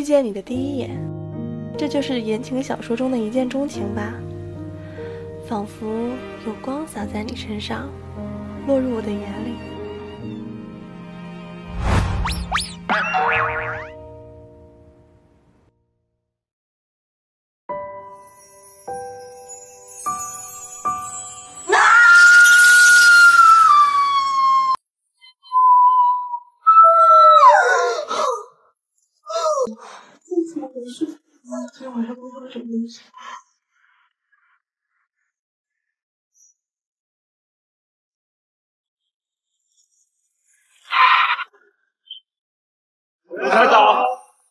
遇见你的第一眼，这就是言情小说中的一见钟情吧？仿佛有光洒在你身上，落入我的眼里。怎么回事？今天晚上梦到了什么东西？ 台长，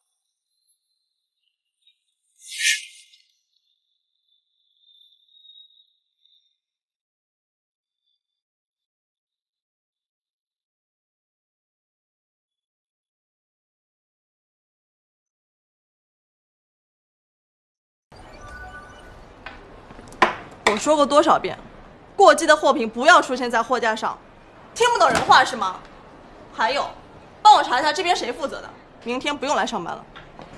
我说过多少遍，过季的货品不要出现在货架上，听不懂人话是吗？还有，帮我查一下这边谁负责的，明天不用来上班了。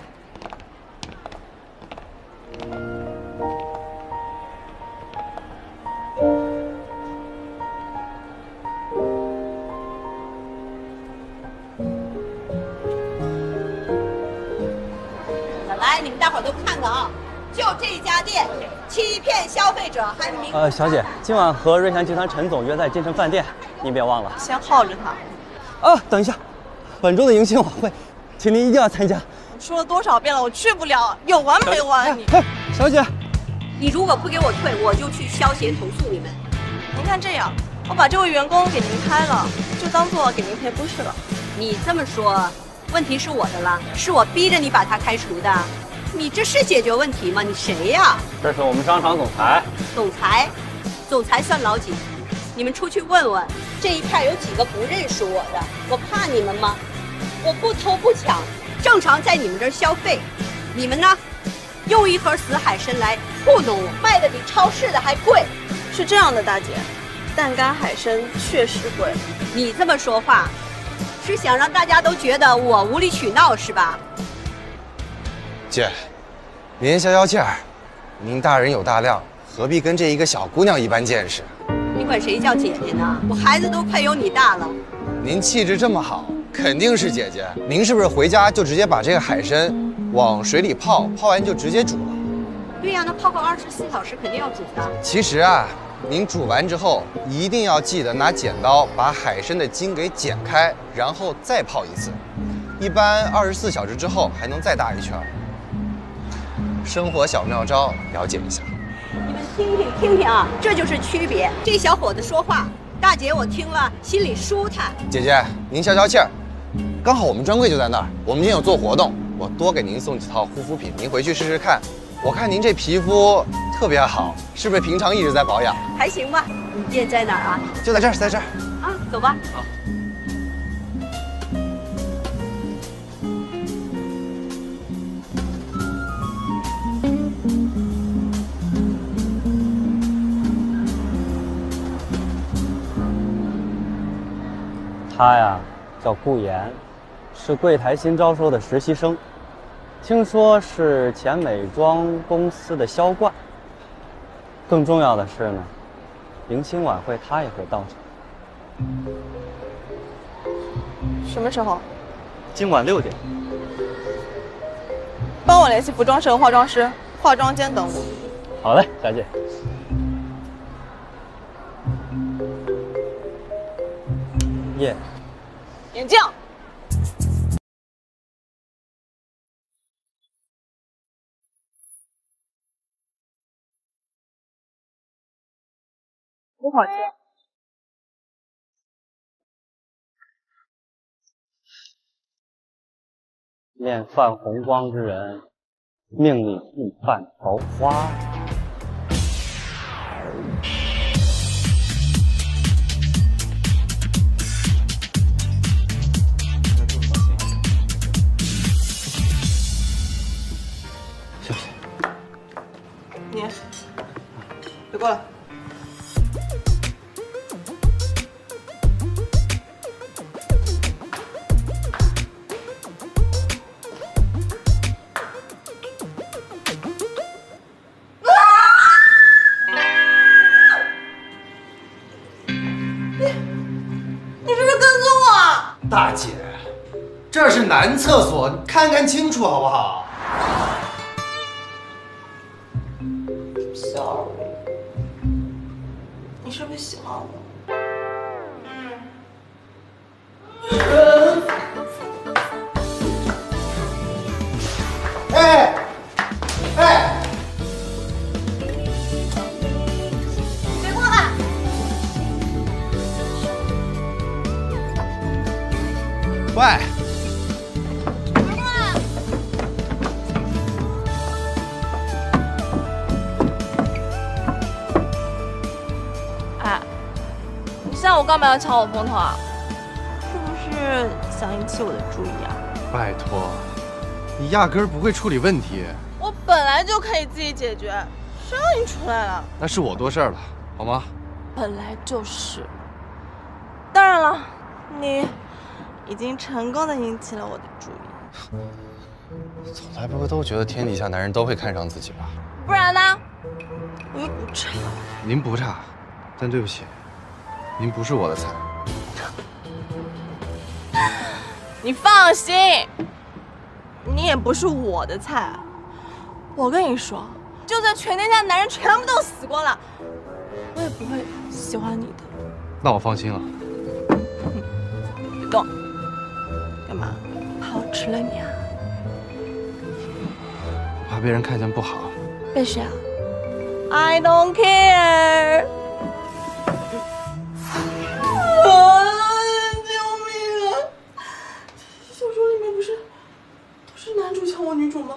来，你们大伙儿都看看啊，就这家店欺骗消费者，还明小姐，今晚和瑞祥集团陈总约在金城饭店，您别忘了。 先耗着他。 啊，等一下，本周的迎新晚会，请您一定要参加。 我说了多少遍了，我去不了，有完没完你？ 小姐， 你如果不给我退，我就去消协投诉你们。 您看这样，我把这位员工给您开了，就当做给您赔不是了。 你这么说，问题是我的了，是我逼着你把他开除的。你这是解决问题吗？你谁呀？ 这是我们商场总裁。 总裁算老几？你们出去问问，这一片有几个不认识我的？我怕你们吗？我不偷不抢，正常在你们这儿消费。你们呢？用一盒死海参来糊弄我，卖的比超市的还贵。 是这样的，大姐，蛋干海参确实贵。 你这么说话，是想让大家都觉得我无理取闹是吧？ 姐，您消消气儿，您大人有大量，何必跟这一个小姑娘一般见识？ 你管谁叫姐姐呢？我孩子都快有你大了。 您气质这么好，肯定是姐姐。您是不是回家就直接把这个海参往水里泡，泡完就直接煮了？ 对呀，那泡个24小时肯定要煮的。 其实啊，您煮完之后一定要记得拿剪刀把海参的筋给剪开，然后再泡一次。一般24小时之后还能再打一圈。生活小妙招，了解一下。 你们听听啊，这就是区别。这小伙子说话，大姐我听了心里舒坦。 姐姐，您消消气儿，刚好我们专柜就在那儿，我们今天有做活动，我多给您送几套护肤品，您回去试试看。我看您这皮肤特别好，是不是平常一直在保养？ 还行吧。你店在哪儿啊？ 就在这儿，在这儿。 啊，走吧。 好。 他呀，叫顾岩，是柜台新招收的实习生，听说是前美妆公司的销冠。更重要的是呢，迎新晚会他也会到场。 什么时候？ 今晚6点。 帮我联系服装社和化妆师，化妆间等我。 好嘞，小姐。耶。 眼镜。不好吃。 面泛红光之人，命里必犯桃花。谢谢。 你，别过来。 你是不是跟踪我？ 大姐，这是男厕所，你看看清楚好不好 ？Sorry， 你是不是喜欢我？ 哎，哎， 别过来！ 喂， 哎，你下午干嘛要抢我风头啊？是不是想引起我的注意啊？ 拜托，你压根儿不会处理问题， 我本来就可以自己解决，谁让你出来了？ 那是我多事儿了，好吗？ 本来就是。当然了，你已经成功的引起了我的注意。 从来不会都觉得天底下男人都会看上自己吧？ 不然呢？我又不差。 您不差，但对不起，您不是我的菜。 你放心，你也不是我的菜。我跟你说，就算全天下男人全部都死光了，我也不会喜欢你的。 那我放心了。 别动！干嘛？怕我吃了你啊？ 我怕被人看见不好。 被谁啊 ？I don't care。救命啊！小说里面不是都是男主抢我女主吗？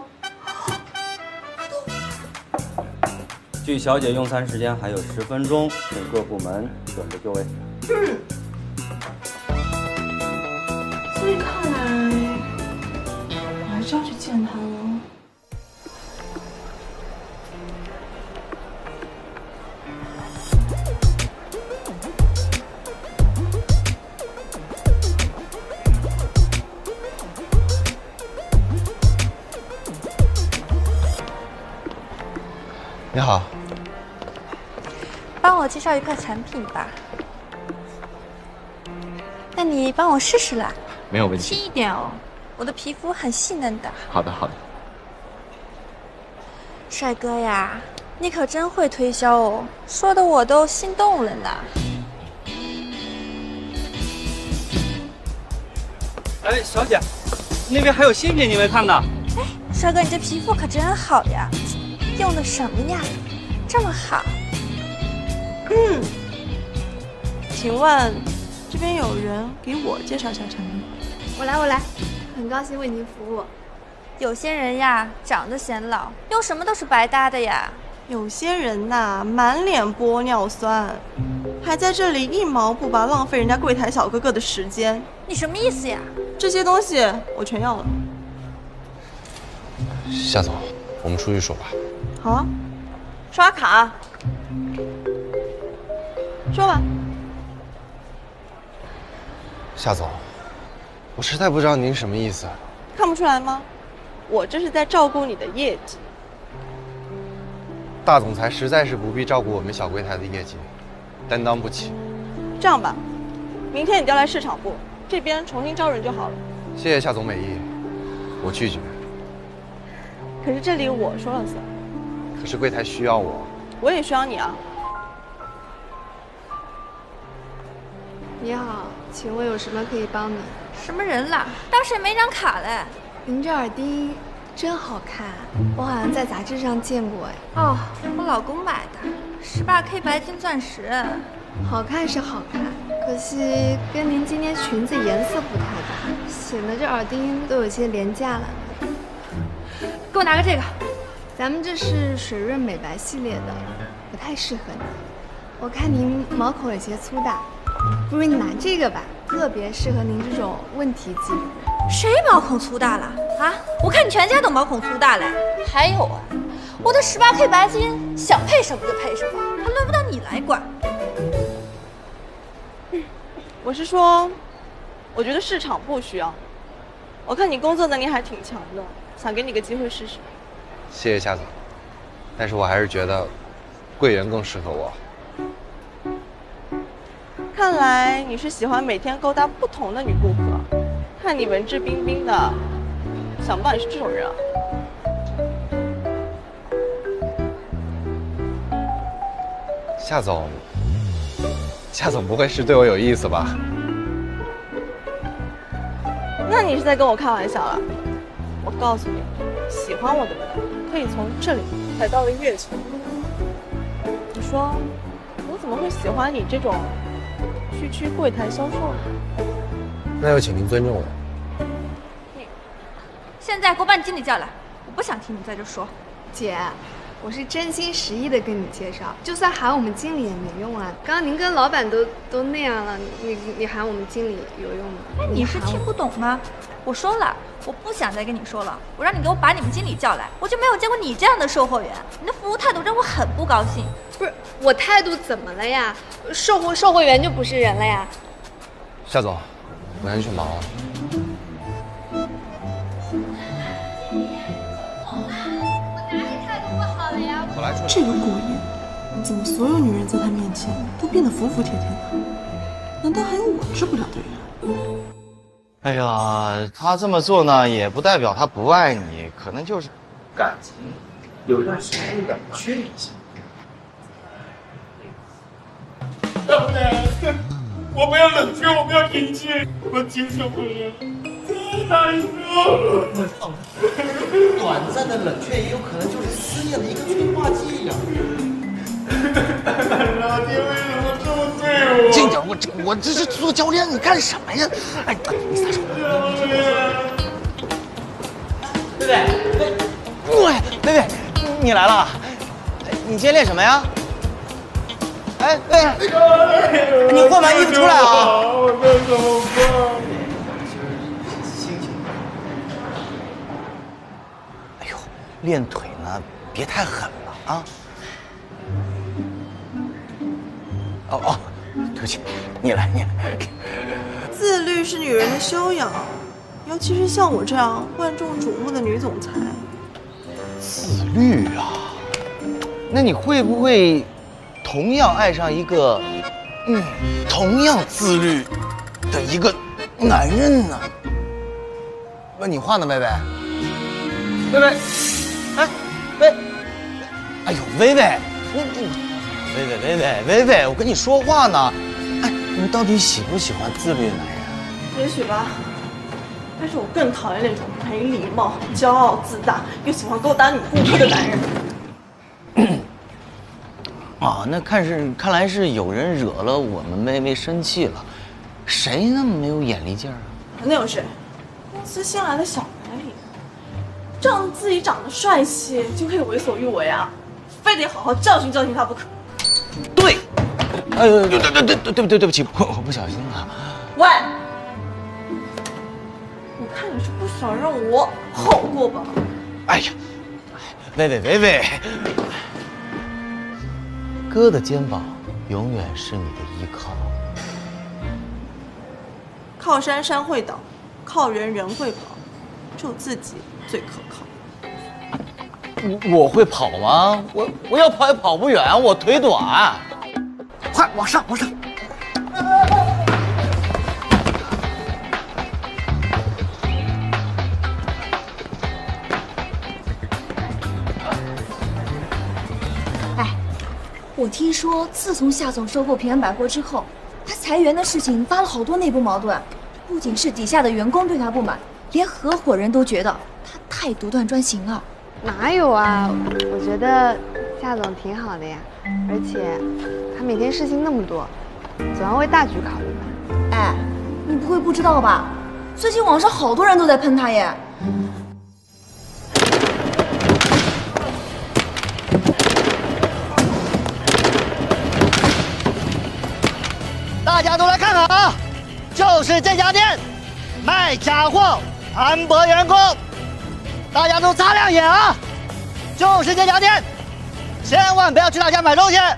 距小姐用餐时间还有10分钟，请各部门准备就位。 所以看来我还是要去见他了。 你好， 帮我介绍一款产品吧。那你帮我试试啦， 没有问题。 轻一点哦，我的皮肤很细嫩的。 好的，好的。 帅哥呀，你可真会推销哦，说的我都心动了呢。 哎，小姐，那边还有新品你没看呢。 哎，帅哥，你这皮肤可真好呀，用的什么呀？这么好。 请问这边有人给我介绍一下产品？ 我来，很高兴为您服务。 有些人呀，长得显老，用什么都是白搭的呀。 有些人呐，满脸玻尿酸，还在这里一毛不拔，浪费人家柜台小哥哥的时间。 你什么意思呀？ 这些东西我全要了。 夏总，我们出去说吧。 好啊，刷卡。说吧。 夏总，我实在不知道您什么意思。 看不出来吗？我这是在照顾你的业绩。 大总裁实在是不必照顾我们小柜台的业绩，担当不起。 这样吧，明天你调来市场部这边重新招人就好了。 谢谢夏总美意，我拒绝。 可是这里我说了算。 可是柜台需要我， 我也需要你啊。 你好，请问有什么可以帮你？ 什么人啦？当时也没张卡嘞。 您这耳钉真好看，我好像在杂志上见过哎。 哦，我老公买的，18K 白金钻石。 好看是好看，可惜跟您今天裙子颜色不太搭，显得这耳钉都有些廉价了。 给我拿个这个。 咱们这是水润美白系列的，不太适合你。我看您毛孔有些粗大，不如你拿这个吧，特别适合您这种问题肌肤。 谁毛孔粗大了啊？我看你全家都毛孔粗大嘞。还有啊，我的18K 白金想配什么就配什么，还轮不到你来管。 我是说，我觉得市场部需要。我看你工作能力还挺强的，想给你个机会试试。 谢谢夏总，但是我还是觉得柜员更适合我。 看来你是喜欢每天勾搭不同的女顾客。看你文质彬彬的，想不到你是这种人啊。 夏总，夏总不会是对我有意思吧？ 那你是在跟我开玩笑了？我告诉你，喜欢我的人可以从这里踩到月球。你说，我怎么会喜欢你这种区柜台销售呢？ 那就请您尊重我。 现在给我把你经理叫来，我不想听你在这说。 姐，我是真心实意的跟你介绍，就算喊我们经理也没用啊。刚刚您跟老板都那样了，你喊我们经理有用吗？ 哎，你是听不懂吗？我说了，我不想再跟你说了，我让你给我把你们经理叫来，我就没有见过你这样的售货员，你的服务态度让我很不高兴。 不是我态度怎么了呀？售货员就不是人了呀？ 夏总，我先去忙了。我来处理。 这个顾言，怎么所有女人在他面前都变得服服帖帖的？难道还有我治不了的人？ 哎呀，他这么做呢，也不代表他不爱你，可能就是感情有一段时间冷却一下。 对不对？我不要冷却，我不要平静，我接受不了，太难受了。 短暂的冷却也有可能就是思念的一个催化剂呀。 老天为什么这么对我？ 静点，我这是做教练，你干什么呀？哎，你撒手。 贝贝，你来了，你今天练什么呀？哎，你换完衣服出来啊！ 我该怎么办？ 心情。哎呦，练腿呢，别太狠了啊！哦，对不起，你来。 自律是女人的修养，尤其是像我这样万众瞩目的女总裁。 自律啊？那你会不会同样爱上一个，同样自律的一个男人呢？问你话呢，薇薇。哎呦，薇薇，薇薇，我跟你说话呢。哎，你到底喜不喜欢自律的男人？ 也许吧，但是我更讨厌那种没礼貌、骄傲自大又喜欢勾搭女顾客的男人。 啊，那看来是有人惹了我们妹妹生气了，谁那么没有眼力劲儿啊？ 那有谁？公司新来的小白领，仗着自己长得帅气就可以为所欲为啊，非得好好教训教训他不可。 对，对不起，我不小心了。 喂，我看你是不想让我好过吧？ 哎呀，薇，哥的肩膀永远是你的依靠。 靠山山会倒，靠人人会跑，只有自己最可靠。 我会跑吗？我要跑也跑不远，我腿短。 快往上！ 哎，我听说自从夏总收购平安百货之后，他裁员的事情引发了好多内部矛盾，不仅是底下的员工对他不满，连合伙人都觉得他太独断专行了。 哪有啊？我觉得夏总挺好的呀，而且他每天事情那么多，总要为大局考虑吧。 哎，你不会不知道吧？最近网上好多人都在喷他耶。 大家都来看看啊，就是这家店，卖假货、盘剥员工，大家都擦亮眼啊！就是这家店，千万不要去他家买东西。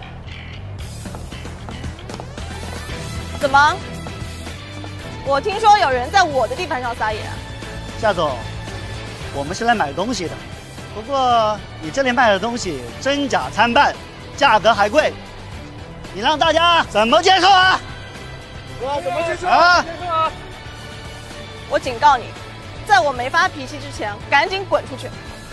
怎么？我听说有人在我的地盘上撒野。 夏总，我们是来买东西的，不过你这里卖的东西真假参半，价格还贵，你让大家怎么接受啊？ 我怎么去说啊？ 我警告你，在我没发脾气之前，赶紧滚出去！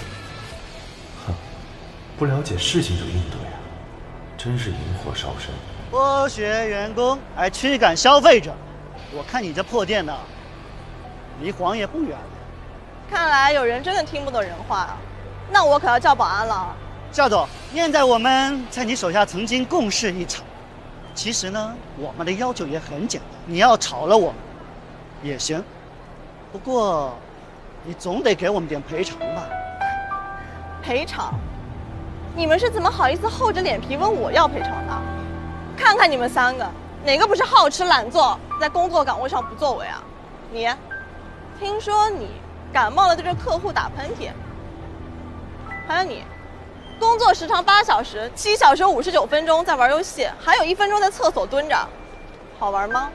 不了解事情就应对啊，真是引火烧身。 剥削员工还驱赶消费者，我看你这破店呢，离黄也不远了。 看来有人真的听不懂人话啊，那我可要叫保安了。 夏总，念在我们在你手下曾经共事一场，其实呢，我们的要求也很简单，你要炒了我们也行，不过你总得给我们点赔偿吧？ 赔偿？你们是怎么好意思厚着脸皮问我要赔偿的？看看你们三个，哪个不是好吃懒做，在工作岗位上不作为啊？你，听说你感冒了对着客户打喷嚏，还有你，工作时长8小时，7小时59分钟在玩游戏，还有1分钟在厕所蹲着，好玩吗？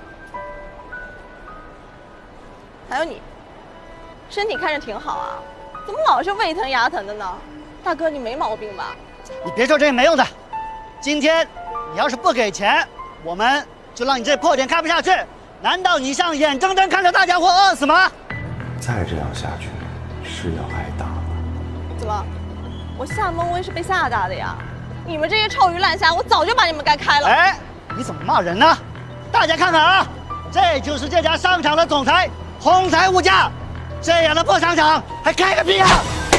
还有你，身体看着挺好啊，怎么老是胃疼牙疼的呢？大哥，你没毛病吧？ 你别说这些没用的，今天你要是不给钱，我们就让你这破店开不下去。难道你想眼睁睁看着大家伙饿死吗？ 再这样下去是要挨打了。 怎么？我夏梦薇是被吓大的呀？你们这些臭鱼烂虾，我早就把你们该开了。 哎，你怎么骂人呢？大家看看啊，这就是这家商场的总裁，哄抬物价，这样的破商场还开个屁啊！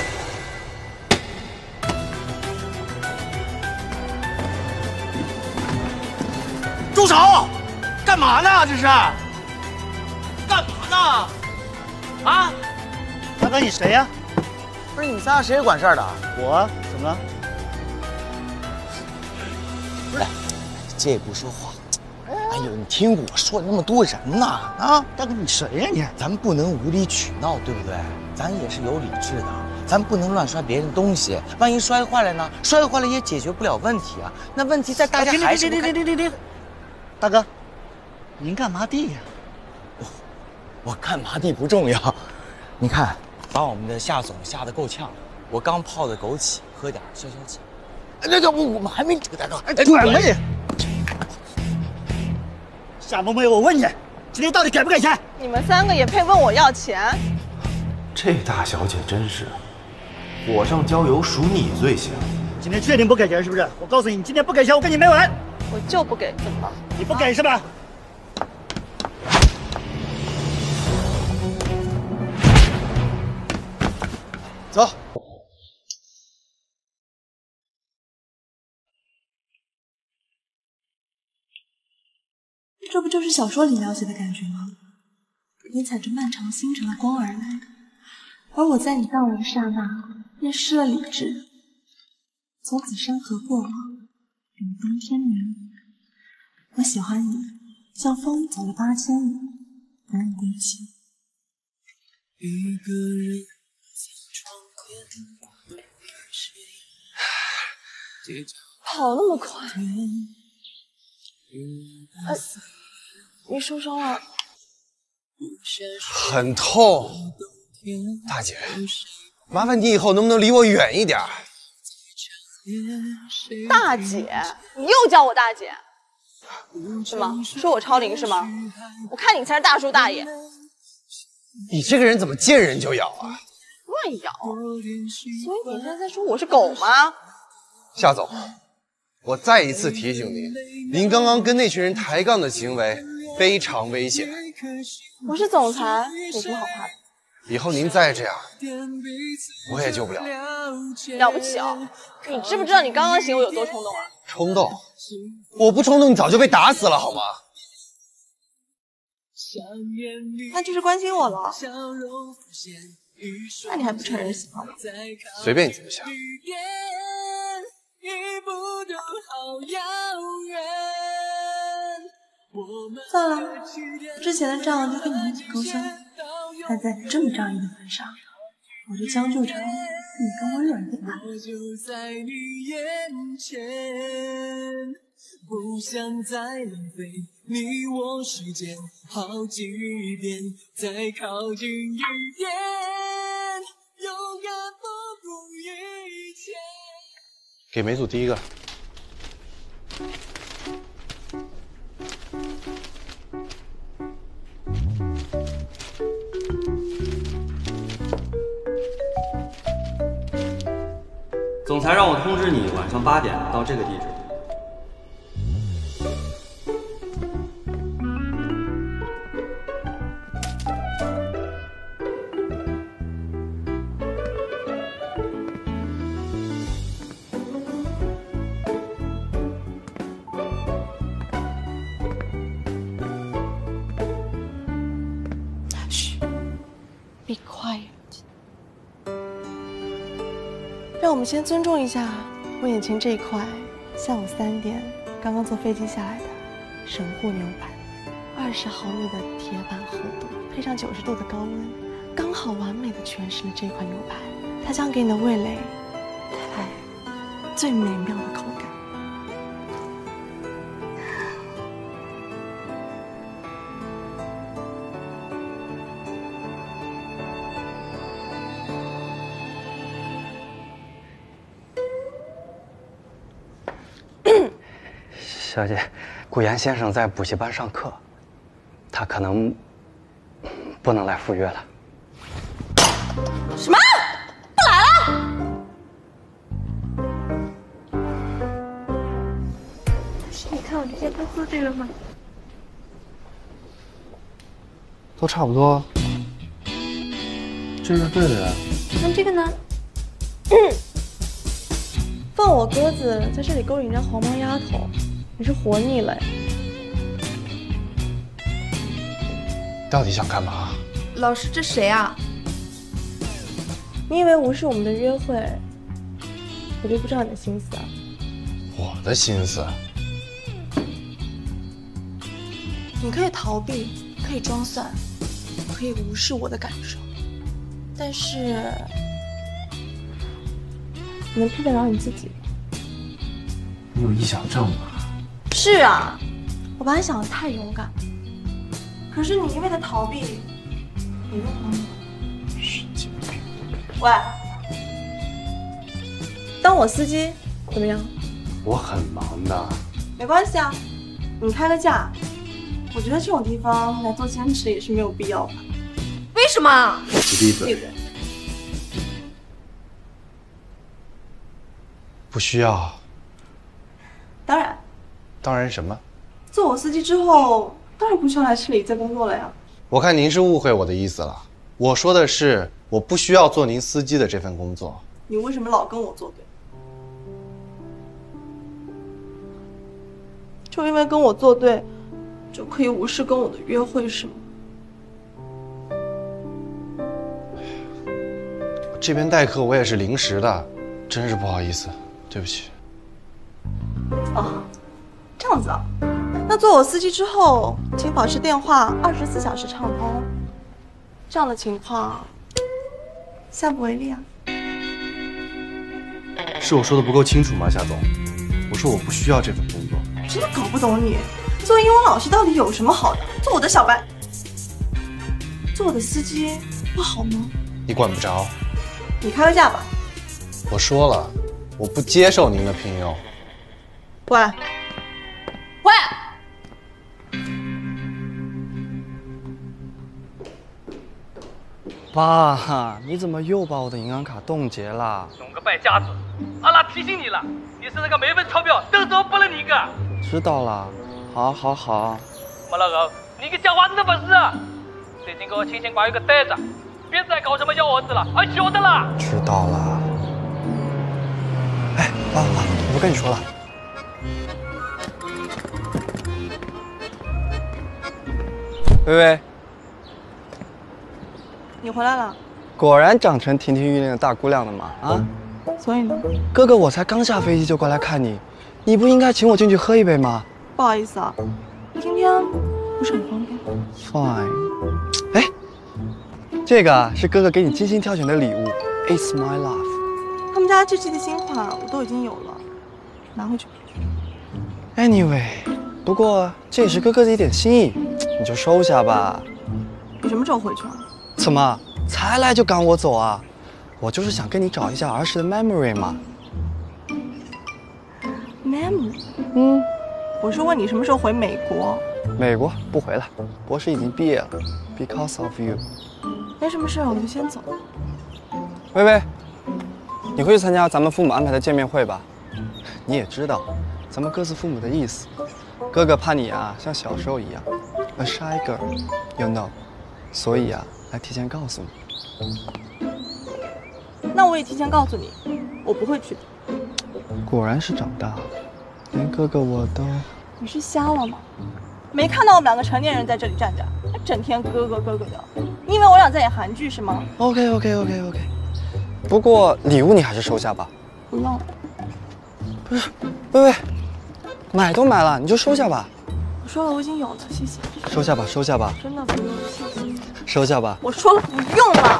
住手！干嘛呢？这是干嘛呢？啊！ 大哥，你谁呀？ 不是你们仨谁管事儿的？ 我怎么了？ 不是，借不说话。哎呦，你听我说了那么多人呢啊！ 大哥，你谁呀你？ 咱不能无理取闹，对不对？咱也是有理智的，咱不能乱摔别人东西，万一摔坏了呢？摔坏了也解决不了问题啊。那问题在大家还是停！大哥，您干嘛地呀？ 我干嘛地不重要，你看，把我们的夏总吓得够呛，我刚泡的枸杞，喝点消消气。那我们还没这个大哥， 转了你！夏梦薇，我问你，今天到底给不给钱？ 你们三个也配问我要钱？ 这大小姐真是火上浇油，数你最香。 今天确定不给钱是不是？我告诉你，你今天不给钱，我跟你没完。 我就不给，怎么了？ 你不给是吧？ 走。 这不就是小说里描写的感觉吗？你踩着漫长星辰的光而来，而我在你到来的刹那，便失了理智。从此山河过往，永登天明。我喜欢你，像风走了8000里，不问归期。 一个人跑那么快？你受伤了？ 很痛，大姐，麻烦你以后能不能离我远一点？ 大姐，你又叫我大姐？什么？说我超龄是吗？我看你才是大叔大爷。 你这个人怎么见人就咬啊？ 乱咬？所以你现在在说我是狗吗？ 夏总，我再一次提醒您，您刚刚跟那群人抬杠的行为非常危险。 我是总裁，有什么好怕的？ 以后您再这样，我也救不了。 了不起哦！你知不知道你刚刚行为有多冲动啊？ 冲动？我不冲动，你早就被打死了好吗？ 那就是关心我了。那你还不承认喜欢我？ 随便你怎么想。 算了，之前的账就跟你一起勾销。看在你这么仗义的份上，我就将就成你跟我惹的吧。 不想再浪费你我时间，好几遍，再靠近一点，勇敢不顾一切。 给每组第一个。 裁让我通知你晚上8点到这个地址。 Be quiet。让我们先尊重一下我眼前这一块下午3点刚刚坐飞机下来的神户牛排，20毫米的铁板厚度，配上90度的高温，刚好完美的诠释了这款牛排。它将给你的味蕾带来最美妙的口感。 小姐，顾岩先生在补习班上课，他可能不能来赴约了。 什么？不来了？ 你看我这件都做对了吗？ 都差不多。这个对的呀。 那这个呢？ 放我鸽子在这里勾引人家黄毛丫头，你是活腻了呀？ 到底想干嘛？ 老师，这谁啊？ 你以为无视我们的约会，我就不知道你的心思啊？ 我的心思？ 你可以逃避，可以装蒜，可以无视我的感受，但是你能骗得了你自己？ 你有臆想症吗？ 是啊，我把你想得太勇敢，可是你一味的逃避，有用吗？ 神经病！ 喂，当我司机怎么样？ 我很忙的。 没关系啊，你开个价，我觉得这种地方来做兼职也是没有必要的。 为什么？ 你闭嘴！ 不需要。 当然。 当然什么？ 做我司机之后，当然不需要来市里再工作了呀。 我看您是误会我的意思了。我说的是，我不需要做您司机的这份工作。 你为什么老跟我作对？就因为跟我作对，就可以无视跟我的约会是吗？ 这边代课我也是临时的，真是不好意思，对不起。 哦，这样子啊。那做我司机之后，请保持电话24小时畅通。这样的情况，下不为例啊。 是我说的不够清楚吗，夏总？我说我不需要这份工作。 真的搞不懂你，做英文老师到底有什么好的？做我的小白，做我的司机不好吗？ 你管不着。 你开个价吧。 我说了，我不接受您的聘用。 喂，喂。 爸，你怎么又把我的银行卡冻结了？ 弄个败家子！阿拉提醒你了，你身上的每份钞票都是我拨了你的。 知道了，好，好，好。 没老狗，你个讲话真的不是啊！最近给我清闲寡欲个呆着，别再搞什么幺蛾子了，晓得了。 知道了。哎，爸，我不跟你说了。微微。 你回来了， 果然长成亭亭玉立的大姑娘了嘛！啊， 所以呢？ 哥哥，我才刚下飞机就过来看你，你不应该请我进去喝一杯吗？ 不好意思啊，今天不是很方便。 Fine。哎，这个是哥哥给你精心挑选的礼物 ，It's my love。 他们家这季的新款我都已经有了，拿回去。 Anyway， 不过这也是哥哥的一点心意，你就收下吧。 你什么时候回去啊？ 怎么才来就赶我走啊？我就是想跟你找一下儿时的 memory 嘛。 memory？ 我是问你什么时候回美国？ 美国不回了，博士已经毕业了。Because of you。 没什么事，我就先走。 微微， 你会去参加咱们父母安排的见面会吧？你也知道，咱们各自父母的意思。哥哥怕你啊，像小时候一样 ，a shy girl，you know， 所以啊，来提前告诉你。 那我也提前告诉你，我不会去的。 果然是长大了，连哥哥我都…… 你是瞎了吗？没看到我们2个成年人在这里站着，还整天哥哥哥哥的。你以为我俩在演韩剧是吗 ？OK。不过礼物你还是收下吧。 不用。 不是，喂，买都买了，你就收下吧。 我说了，我已经有了，谢谢。 收下吧，收下吧。 真的不用，谢谢。 收下吧。 我说了不用了。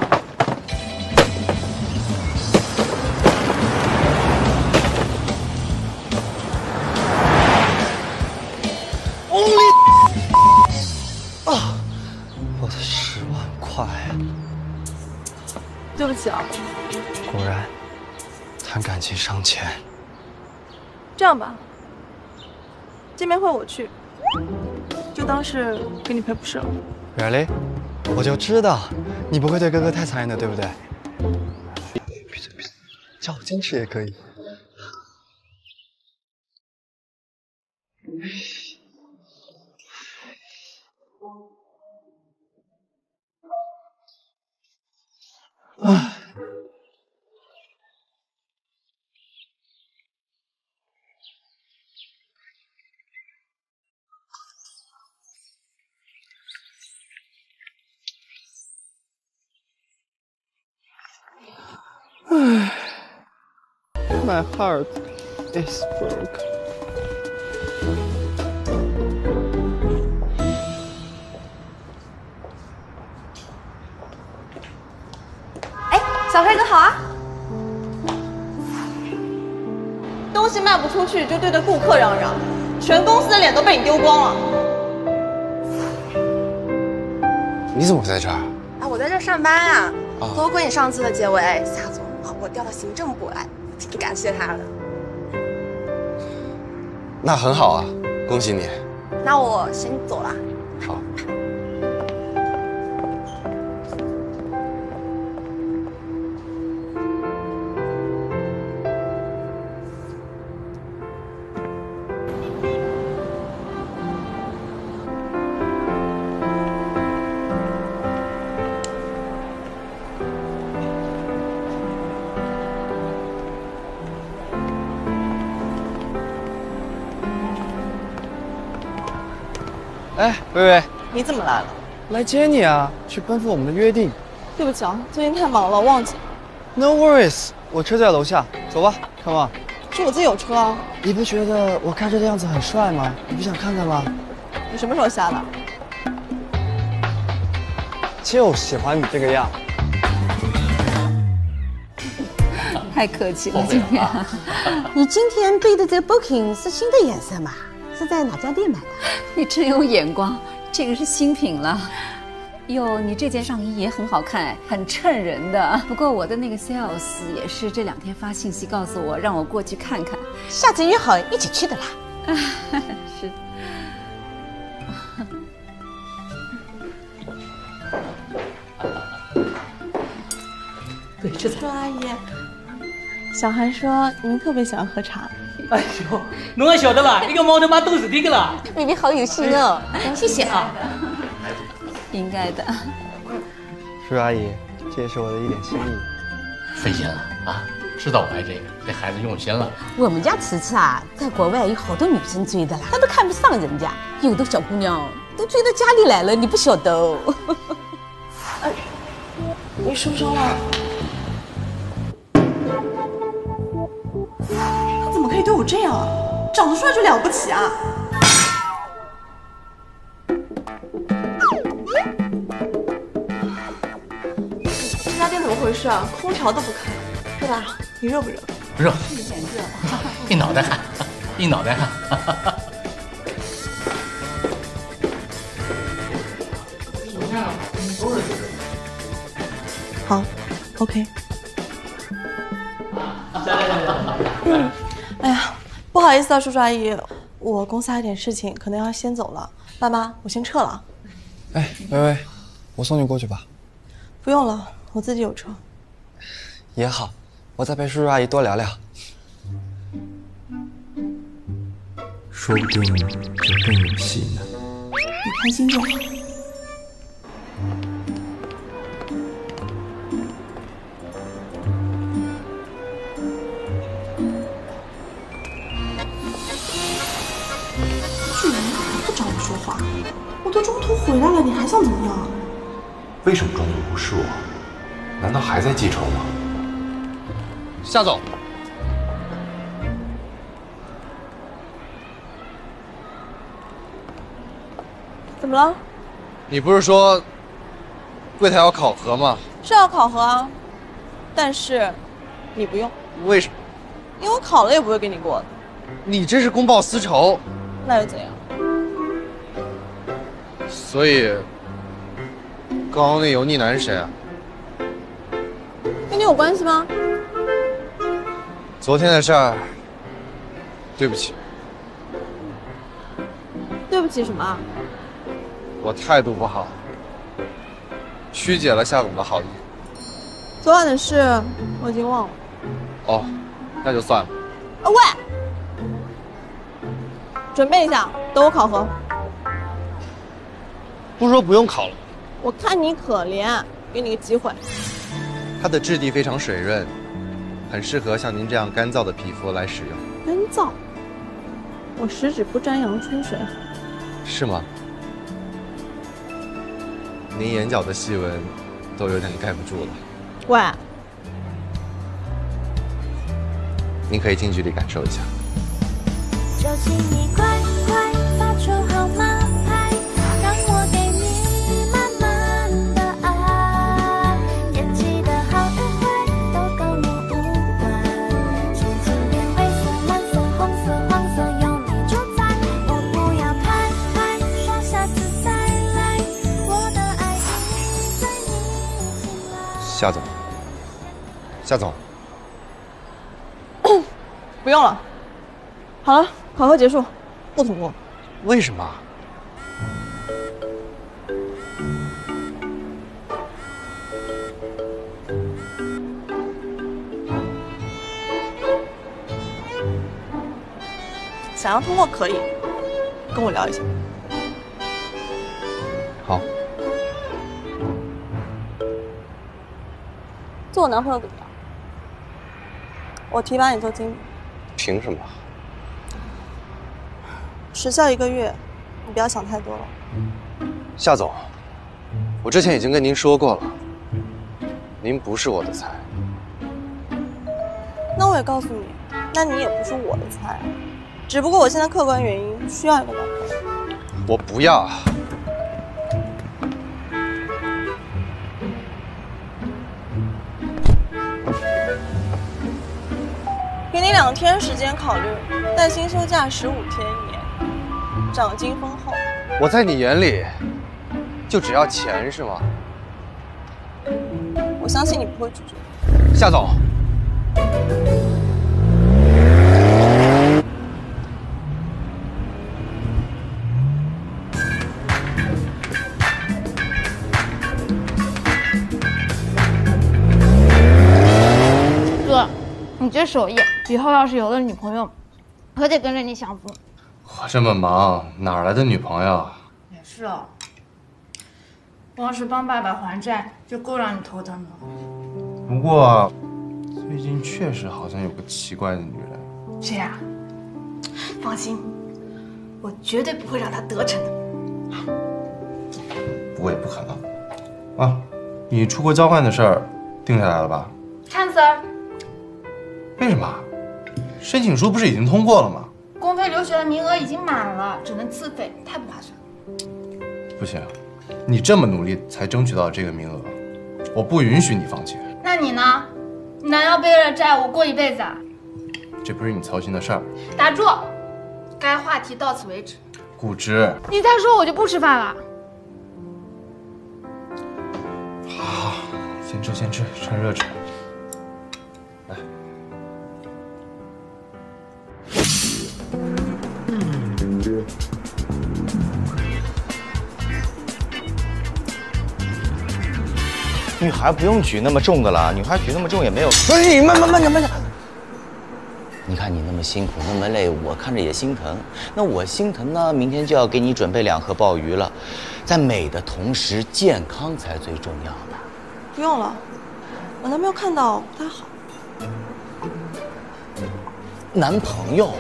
啊！我的10万块。 对不起啊。 果然，谈感情伤钱。 这样吧，见面会我去，就当是给你赔不是了。 Really？ 我就知道你不会对哥哥太残忍的，对不对？闭嘴，叫我坚持也可以。唉。My heart is broke. 哎，小黑哥好啊！ 东西卖不出去就对着顾客嚷嚷，全公司的脸都被你丢光了。 你怎么在这儿？ 啊，我在这上班啊。多亏你上次的结尾，夏总把我调到行政部来，挺感谢他的。 那很好啊，恭喜你。 那我先走了。 好。 哎，薇薇， 你怎么来了？ 来接你啊，去奔赴我们的约定。 对不起啊，最近太忙了，忘记。 No worries， 我车在楼下，走吧 ，Come on。 是我自己有车啊。 你不觉得我开车的样子很帅吗？你不想看看吗？ 你什么时候瞎的？ 就喜欢你这个样。 太客气了，今天。 你今天背的这个 booking 是新的颜色吗？是在哪家店买的？ 你真有眼光，这个是新品了。哟，你这件上衣也很好看，很衬人的。不过我的那个 sales 也是这2天发信息告诉我，让我过去看看。 下次约好一起去的啦。 是。 对，这才。阿姨，小韩说您特别喜欢喝茶。 哎呦，侬也晓得啦，一个毛头妈都是这个啦。 妹妹好有心哦，谢谢啊。 应该的。 叔叔阿姨，这也是我的一点心意。 费心了啊，知道我爱这个，这孩子用心了。 我们家慈慈啊，在国外有好多女生追的啦，她都看不上人家，有的小姑娘都追到家里来了，你不晓得哦。 哎，你受伤了？他怎么可以对我这样啊？长得帅就了不起啊？这家店怎么回事啊？空调都不开，是吧？你热不热？ 热， 是有点热。 一脑袋汗，一脑袋汗。 好 ，OK。哎呀，不好意思啊，叔叔阿姨，我公司还有点事情，可能要先走了。爸妈，我先撤了。 哎，薇薇，我送你过去吧。 不用了，我自己有车。 也好， 我再陪叔叔阿姨多聊聊。 说不定就更有戏呢。 你开心就好。居然还不找我说话！我都中途回来了，你还想怎么样？ 为什么中途不是我？难道还在记仇吗？ 夏总， 怎么了？ 你不是说柜台要考核吗？ 是要考核啊，但是你不用。 为什么？ 因为我考了也不会给你过的。 你这是公报私仇。 那又怎样？ 所以，刚刚那油腻男是谁啊？ 跟你有关系吗？ 昨天的事儿，对不起。 对不起什么？ 我态度不好，曲解了夏总的好意。 昨晚的事我已经忘了。 哦，那就算了。 啊喂！准备一下，等我考核。 不是说不用考了。 我看你可怜，给你个机会。 它的质地非常水润，很适合像您这样干燥的皮肤来使用。 干燥？我十指不沾阳春水。 是吗？您眼角的细纹都有点盖不住了。 喂， 您可以近距离感受一下。 就请你快快发出号码牌，让我给你满满的爱。天气的好与坏都跟我无关，心情变灰色、蓝色、红色、黄色，有你主宰。我不要拍拍说下次再来，我的爱已在你心来。 夏总，夏总， 不用了。好了，考核结束，不通过。 为什么？ 想要通过可以，跟我聊一下。 好。 做我男朋友怎么样？我提拔你做经理。 凭什么？ 时效1个月，你不要想太多了。 夏总，我之前已经跟您说过了，您不是我的菜。 那我也告诉你，那你也不是我的菜，只不过我现在客观原因需要一个男朋友。 我不要。 给你2天时间考虑，带薪休假15天1年，奖金丰厚。 我在你眼里，就只要钱是吗？ 我相信你不会拒绝。 夏总， 哥，你这手艺，以后要是有了女朋友，可得跟着你享福。 我这么忙，哪来的女朋友？ 也是哦，光是帮爸爸还债就够让你头疼的了。 不过，最近确实好像有个奇怪的女人。 谁呀？放心，我绝对不会让她得逞的。 不过也不可能。啊，你出国交换的事儿定下来了吧？ 看 Sir， 为什么？申请书不是已经通过了吗？ 公费留学的名额已经满了，只能自费，太不划算。 不行，你这么努力才争取到这个名额，我不允许你放弃。 那你呢？你难道背着债务过一辈子啊？ 这不是你操心的事儿。 打住！该话题到此为止。 顾之， 你再说我就不吃饭了。 好，先吃先吃，趁热吃。来。 女孩不用举那么重的了，女孩举那么重也没有。哎，慢点。你看你那么辛苦，那么累，我看着也心疼。那我心疼呢，明天就要给你准备2盒鲍鱼了。在美的同时，健康才最重要的。 不用了，我男朋友看到不太好。 男朋友？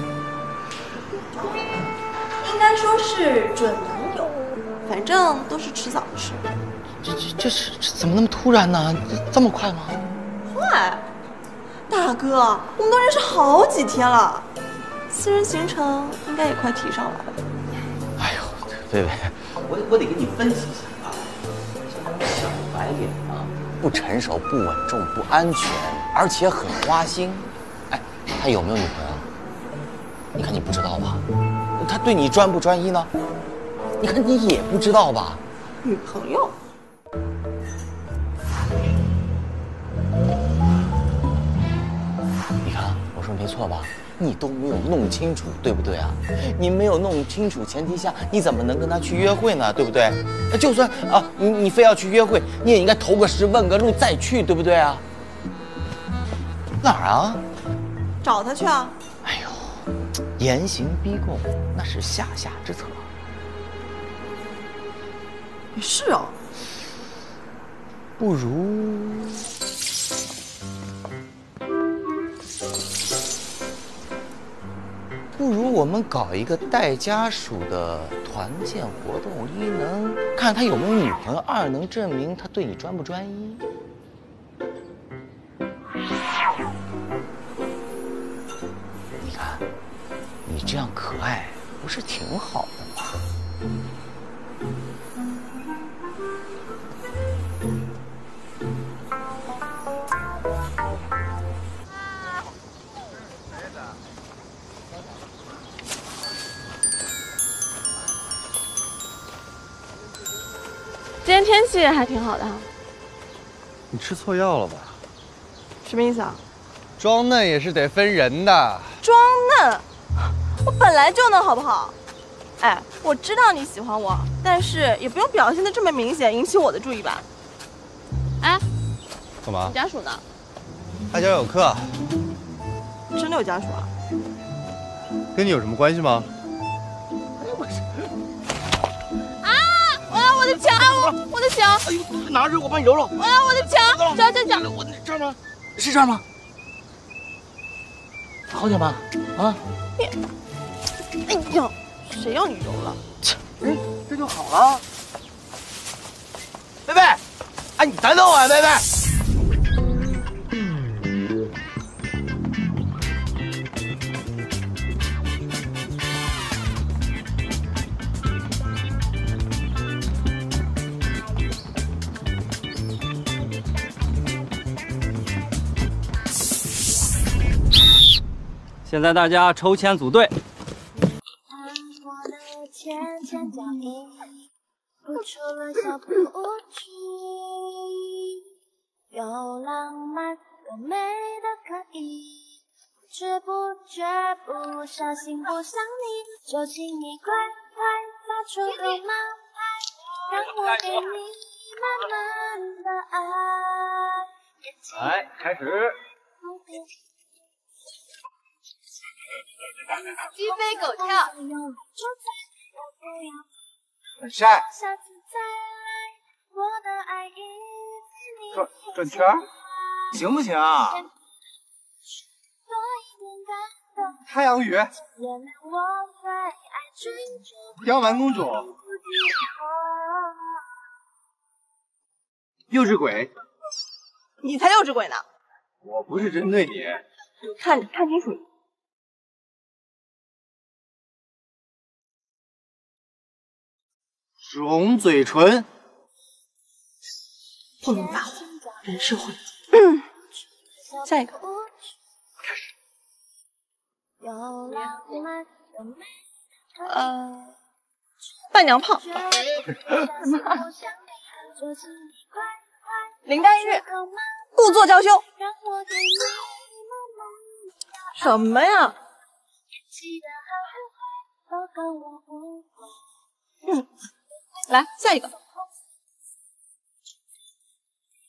应该说是准男友，反正都是迟早的事。 这是怎么那么突然呢？这么快吗？ 快，大哥，我们都认识好几天了，私人行程应该也快提上来了。 哎呦，贝贝，我得给你分析一下啊，像这种小白脸啊，不成熟、不稳重、不安全，而且很花心。哎，他有没有女朋友？你看你不知道吧？他对你专不专一呢？你看你也不知道吧？ 女朋友？ 你看我说没错吧？你都没有弄清楚，对不对啊？你没有弄清楚前提下，你怎么能跟他去约会呢？对不对？就算啊，你非要去约会，你也应该投个实，问个路再去，对不对啊？哪儿啊？ 找他去啊！ 哎呦，严刑逼供那是下之策。 也是哦。 不如我们搞一个带家属的团建活动，一能看他有没有女朋友，二能证明他对你专不专一。你看，你这样可爱，不是挺好的吗？ 今天天气还挺好的哈。 你吃错药了吧？ 什么意思啊？ 装嫩也是得分人的。 装嫩？我本来就嫩，好不好？哎，我知道你喜欢我，但是也不用表现得这么明显，引起我的注意吧。哎， 干嘛？ 你家属呢？ 他家有课。 真的有家属啊？ 跟你有什么关系吗？ 我的脚，我的脚！ 哎呦，拿着我帮你揉揉。 我要我的脚，脚！ 我这儿吗？是这儿吗？好点吧？啊！ 你，哎呀，谁要你揉了？ 哎，这就好了。贝贝，哎，你等等我啊，贝贝。 现在大家抽签组队。 有浪漫有美的可以，不知不觉不小心不想你，就请你快快发出个冒牌，让我给你满满的爱。 来，开始。 鸡飞狗跳。 晒。转圈儿，行不行啊？太阳雨。刁蛮公主。幼稚鬼。 你才幼稚鬼呢！ 我不是针对你。 看清楚你。 肿嘴唇。 不能发火，人设混下一个。开始。伴娘炮。林黛玉。故作娇羞。什么呀？来下一个。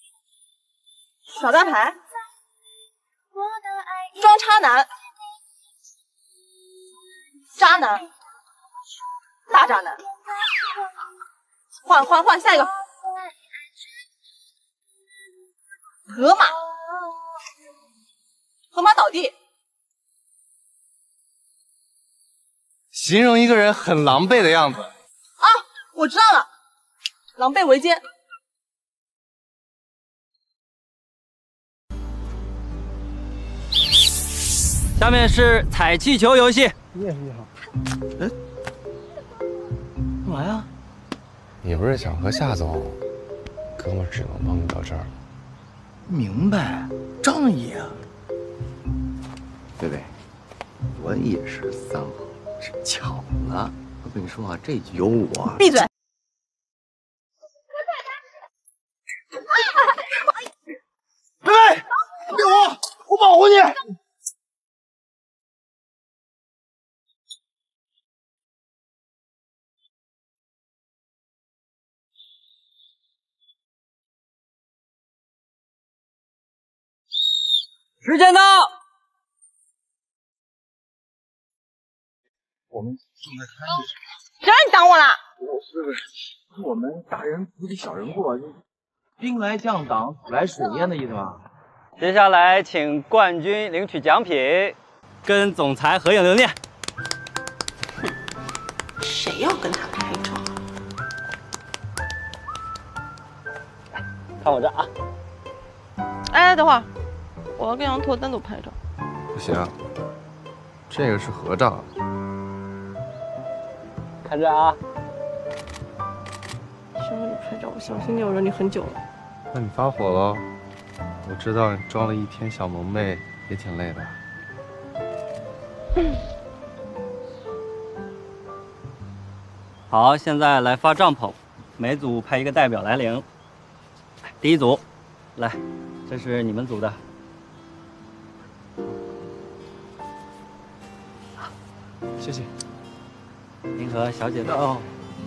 耍大牌，装渣男，渣男，大渣男。换，下一个。河马倒地。 形容一个人很狼狈的样子。 啊，我知道了，狼狈为奸。 下面是踩气球游戏。 你也是一号。 哎， 干嘛呀？ 你不是想和夏总？哥们儿只能帮你到这儿了。 明白，仗义啊。 贝贝，我也是3号，是巧了。我跟你说啊，这局有我。 闭嘴！ 贝贝，别我保护你。 时间到。 我们正在开会。 谁让你挡我了？ 我们大人不计小人过，兵来将挡，水来水淹的意思吧？ 接下来请冠军领取奖品，跟总裁合影留念。 谁要跟他拍照？ 看我这啊！ 哎，等会儿，我要跟杨拓单独拍照。 不行，这个是合照。 看这啊！ 谁让你拍照？我小心有惹你很久了。 那你发火了？我知道你装了一天小萌妹也挺累的。 好，现在来发帐篷，每组派一个代表来领。第一组，来，这是你们组的。 谢谢。 您和小姐的哦。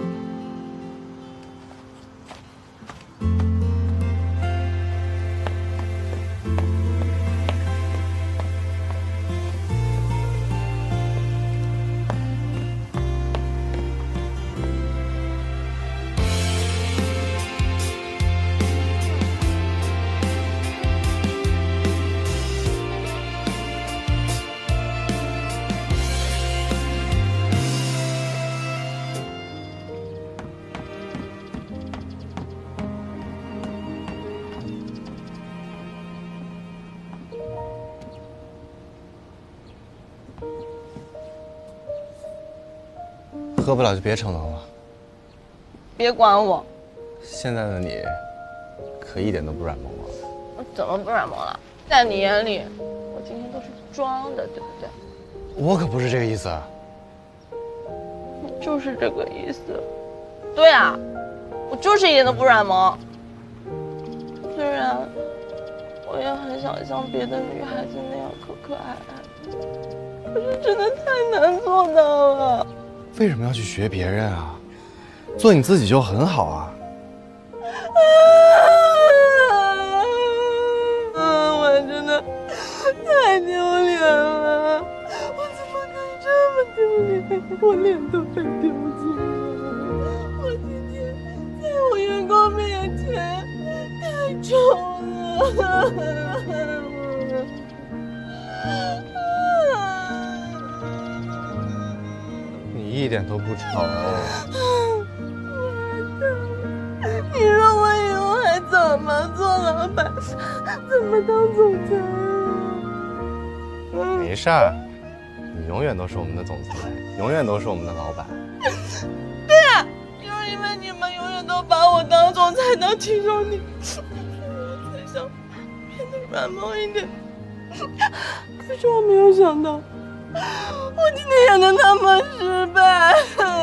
喝不了就别逞能了。 别管我， 现在的你，可一点都不软萌了。 我怎么不软萌了？在你眼里，我今天都是装的，对不对？ 我可不是这个意思。 你就是这个意思。对啊，我就是一点都不软萌。虽然我也很想像别的女孩子那样可可爱爱，可是真的太难做到了。 为什么要去学别人啊？做你自己就很好啊。 我真的太丢脸了！我怎么可以这么丢脸？我脸都快丢尽了！我今天在我员工面前太丑了！ 你一点都不丑。 你说我以后还怎么做老板，怎么当总裁啊？ 没事儿，你永远都是我们的总裁，永远都是我们的老板。 对啊，就是因为你们永远都把我当总裁当亲兄弟，所以我才想变得软萌一点。可是我没有想到，我今天演的那么失败。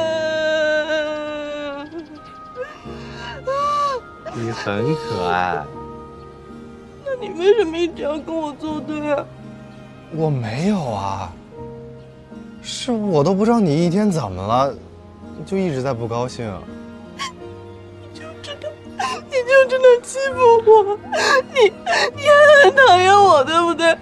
你很可爱。 那你为什么一直要跟我作对啊？ 我没有啊，是我都不知道你一天怎么了，就一直在不高兴。 就知道你就只能欺负我，你还很讨厌我，对不对？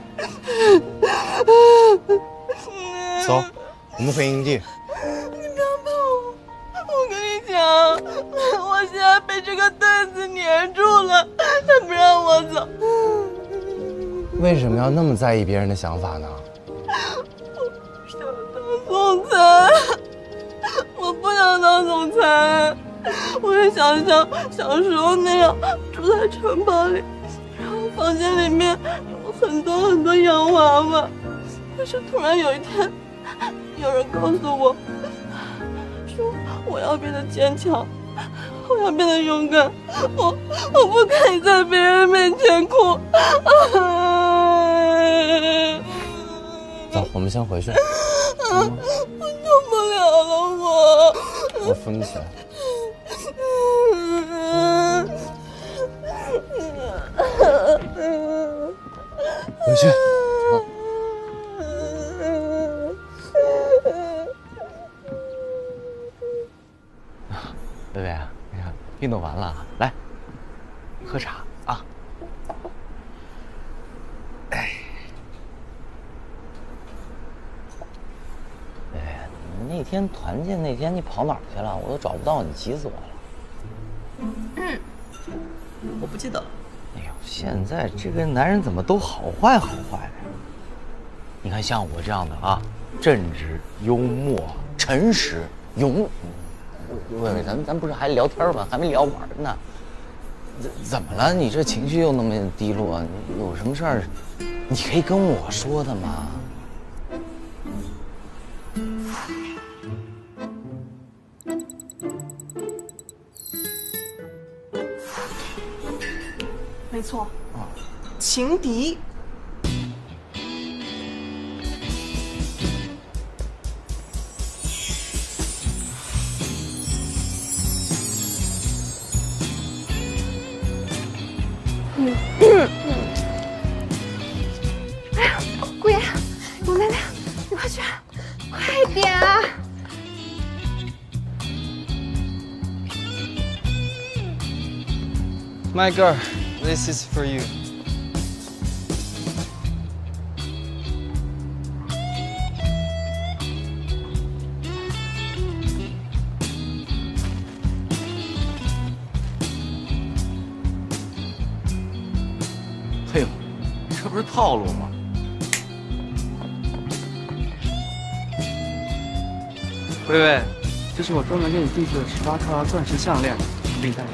走，我们回营地。 你不要碰我！我跟你讲，我现在被这个对子黏住了，他不让我走。 为什么要那么在意别人的想法呢？ 想当总裁，我不想当总裁。我也想像小时候那样住在城堡里，然后房间里面有很多洋娃娃。可是突然有一天，有人告诉我，说我要变得坚强，我要变得勇敢，我不可以在别人面前哭。 走，我们先回去。 我动不了了， 我扶你起来。回去。 贝贝，你看运动完了，来喝茶啊。哎，贝贝，那天团建那天你跑哪儿去了？我都找不到你，急死我了。 我不记得了。 哎呦，现在这个男人怎么都好坏好坏的？你看像我这样的啊，正直、幽默、诚实、勇。喂喂，咱不是还聊天吗？还没聊完呢。怎么了？你这情绪又那么低落？你有什么事儿？你可以跟我说的嘛。 没错，情敌。 哎呀，顾言，永奶奶，你快去，快点啊！ My girl, this is for you. 哎呦，这不是套路吗？ 薇薇，这是我专门给你定制的18克拉钻石项链，给你戴上。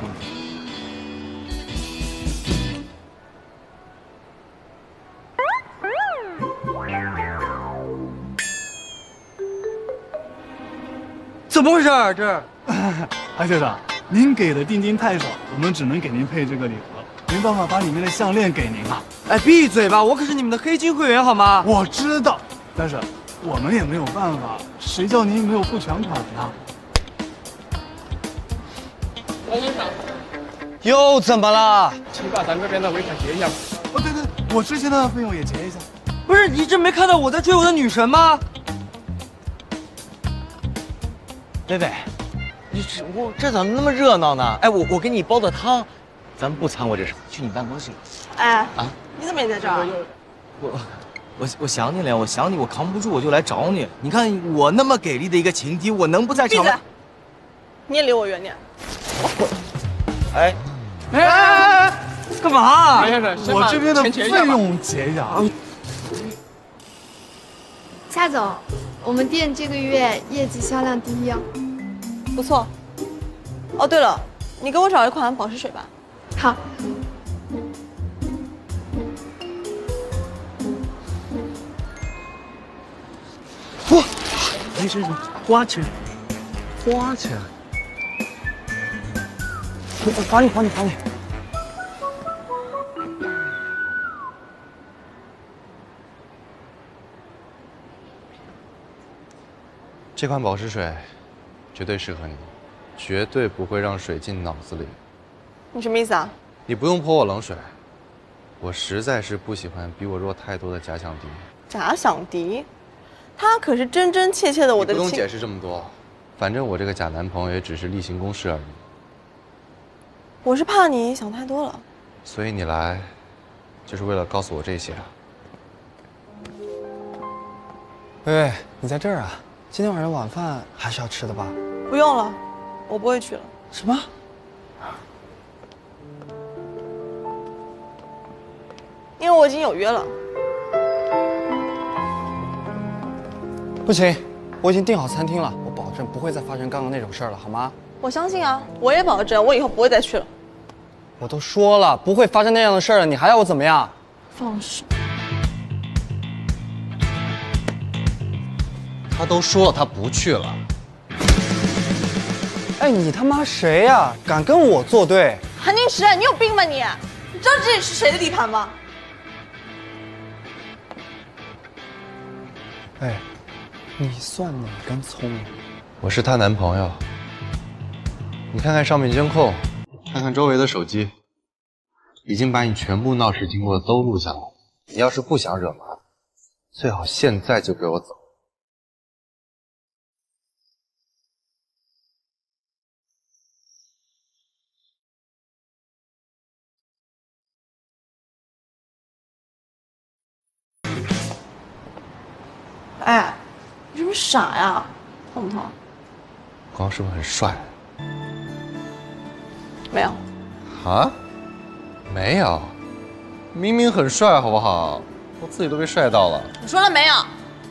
怎么回事啊？这， 韩先生，您给的定金太少，我们只能给您配这个礼盒，没办法把里面的项链给您啊。 哎，闭嘴吧！我可是你们的黑金会员，好吗？ 我知道，但是我们也没有办法，谁叫您没有付全款呢？ 王先生， 又怎么了？ 请把咱这边的尾款结一下。 哦，对对，我之前的费用也结一下。 不是，你这没看到我在追我的女神吗？ 贝贝，你这怎么那么热闹呢？哎，我给你煲的汤，咱们不掺和这事，去你办公室。 哎， 啊， 你怎么也在这儿？ 我想你了，我想你，我扛不住，我就来找你。你看我那么给力的一个情敌，我能不在场？ 闭嘴！你也离我远点。 哎，干嘛？ 我这边的费用结一下啊。 夏总，我们店这个月业绩销量第1哦。 不错。哦，对了，你给我找一款保湿水吧。 好。 哇，没事，花钱，花钱。罚你。 这款保湿水绝对适合你，绝对不会让水进脑子里。 你什么意思啊？ 你不用泼我冷水，我实在是不喜欢比我弱太多的假想敌。 假想敌，他可是真真切切的我的。 你不用解释这么多，反正我这个假男朋友也只是例行公事而已。 我是怕你想太多了。 所以你来，就是为了告诉我这些啊？ 喂喂，你在这儿啊？今天晚上晚饭还是要吃的吧？ 不用了，我不会去了。 什么？ 因为我已经有约了。 不行，我已经订好餐厅了，我保证不会再发生刚刚那种事儿了，好吗？ 我相信啊，我也保证，我以后不会再去了。 我都说了不会发生那样的事儿了，你还要我怎么样？ 放手！ 他都说了他不去了。 哎，你他妈谁呀？敢跟我作对？ 韩宁石，你有病吧你？你知道这里是谁的地盘吗？ 哎，你算哪根葱啊？ 我是她男朋友。你看看上面监控，看看周围的手机，已经把你全部闹事经过都录下来了。你要是不想惹麻烦，最好现在就给我走。 哎，你是不是傻呀？痛不痛？ 刚刚是不是很帅？ 没有。 啊？没有，明明很帅，好不好？我自己都被帅到了。 我说了没有？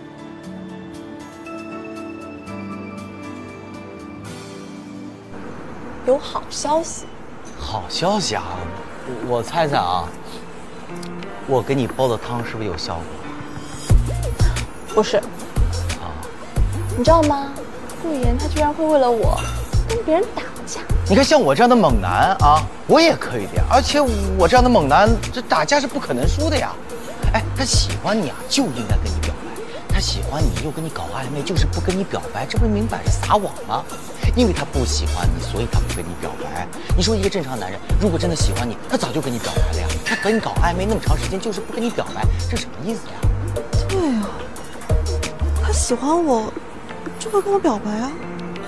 有好消息。 好消息啊！我猜猜啊，我给你煲的汤是不是有效果？ 不是。你知道吗？顾言他居然会为了我跟别人打架。 你看，像我这样的猛男啊，我也可以的呀。而且我这样的猛男，这打架是不可能输的呀。哎，他喜欢你啊，就应该跟你表白；他喜欢你又跟你搞暧昧，就是不跟你表白，这不是明摆着撒网吗？因为他不喜欢你，所以他不跟你表白。你说一个正常男人，如果真的喜欢你，他早就跟你表白了呀。他和你搞暧昧那么长时间，就是不跟你表白，这什么意思呀？ 对啊，他喜欢我，就会跟我表白啊。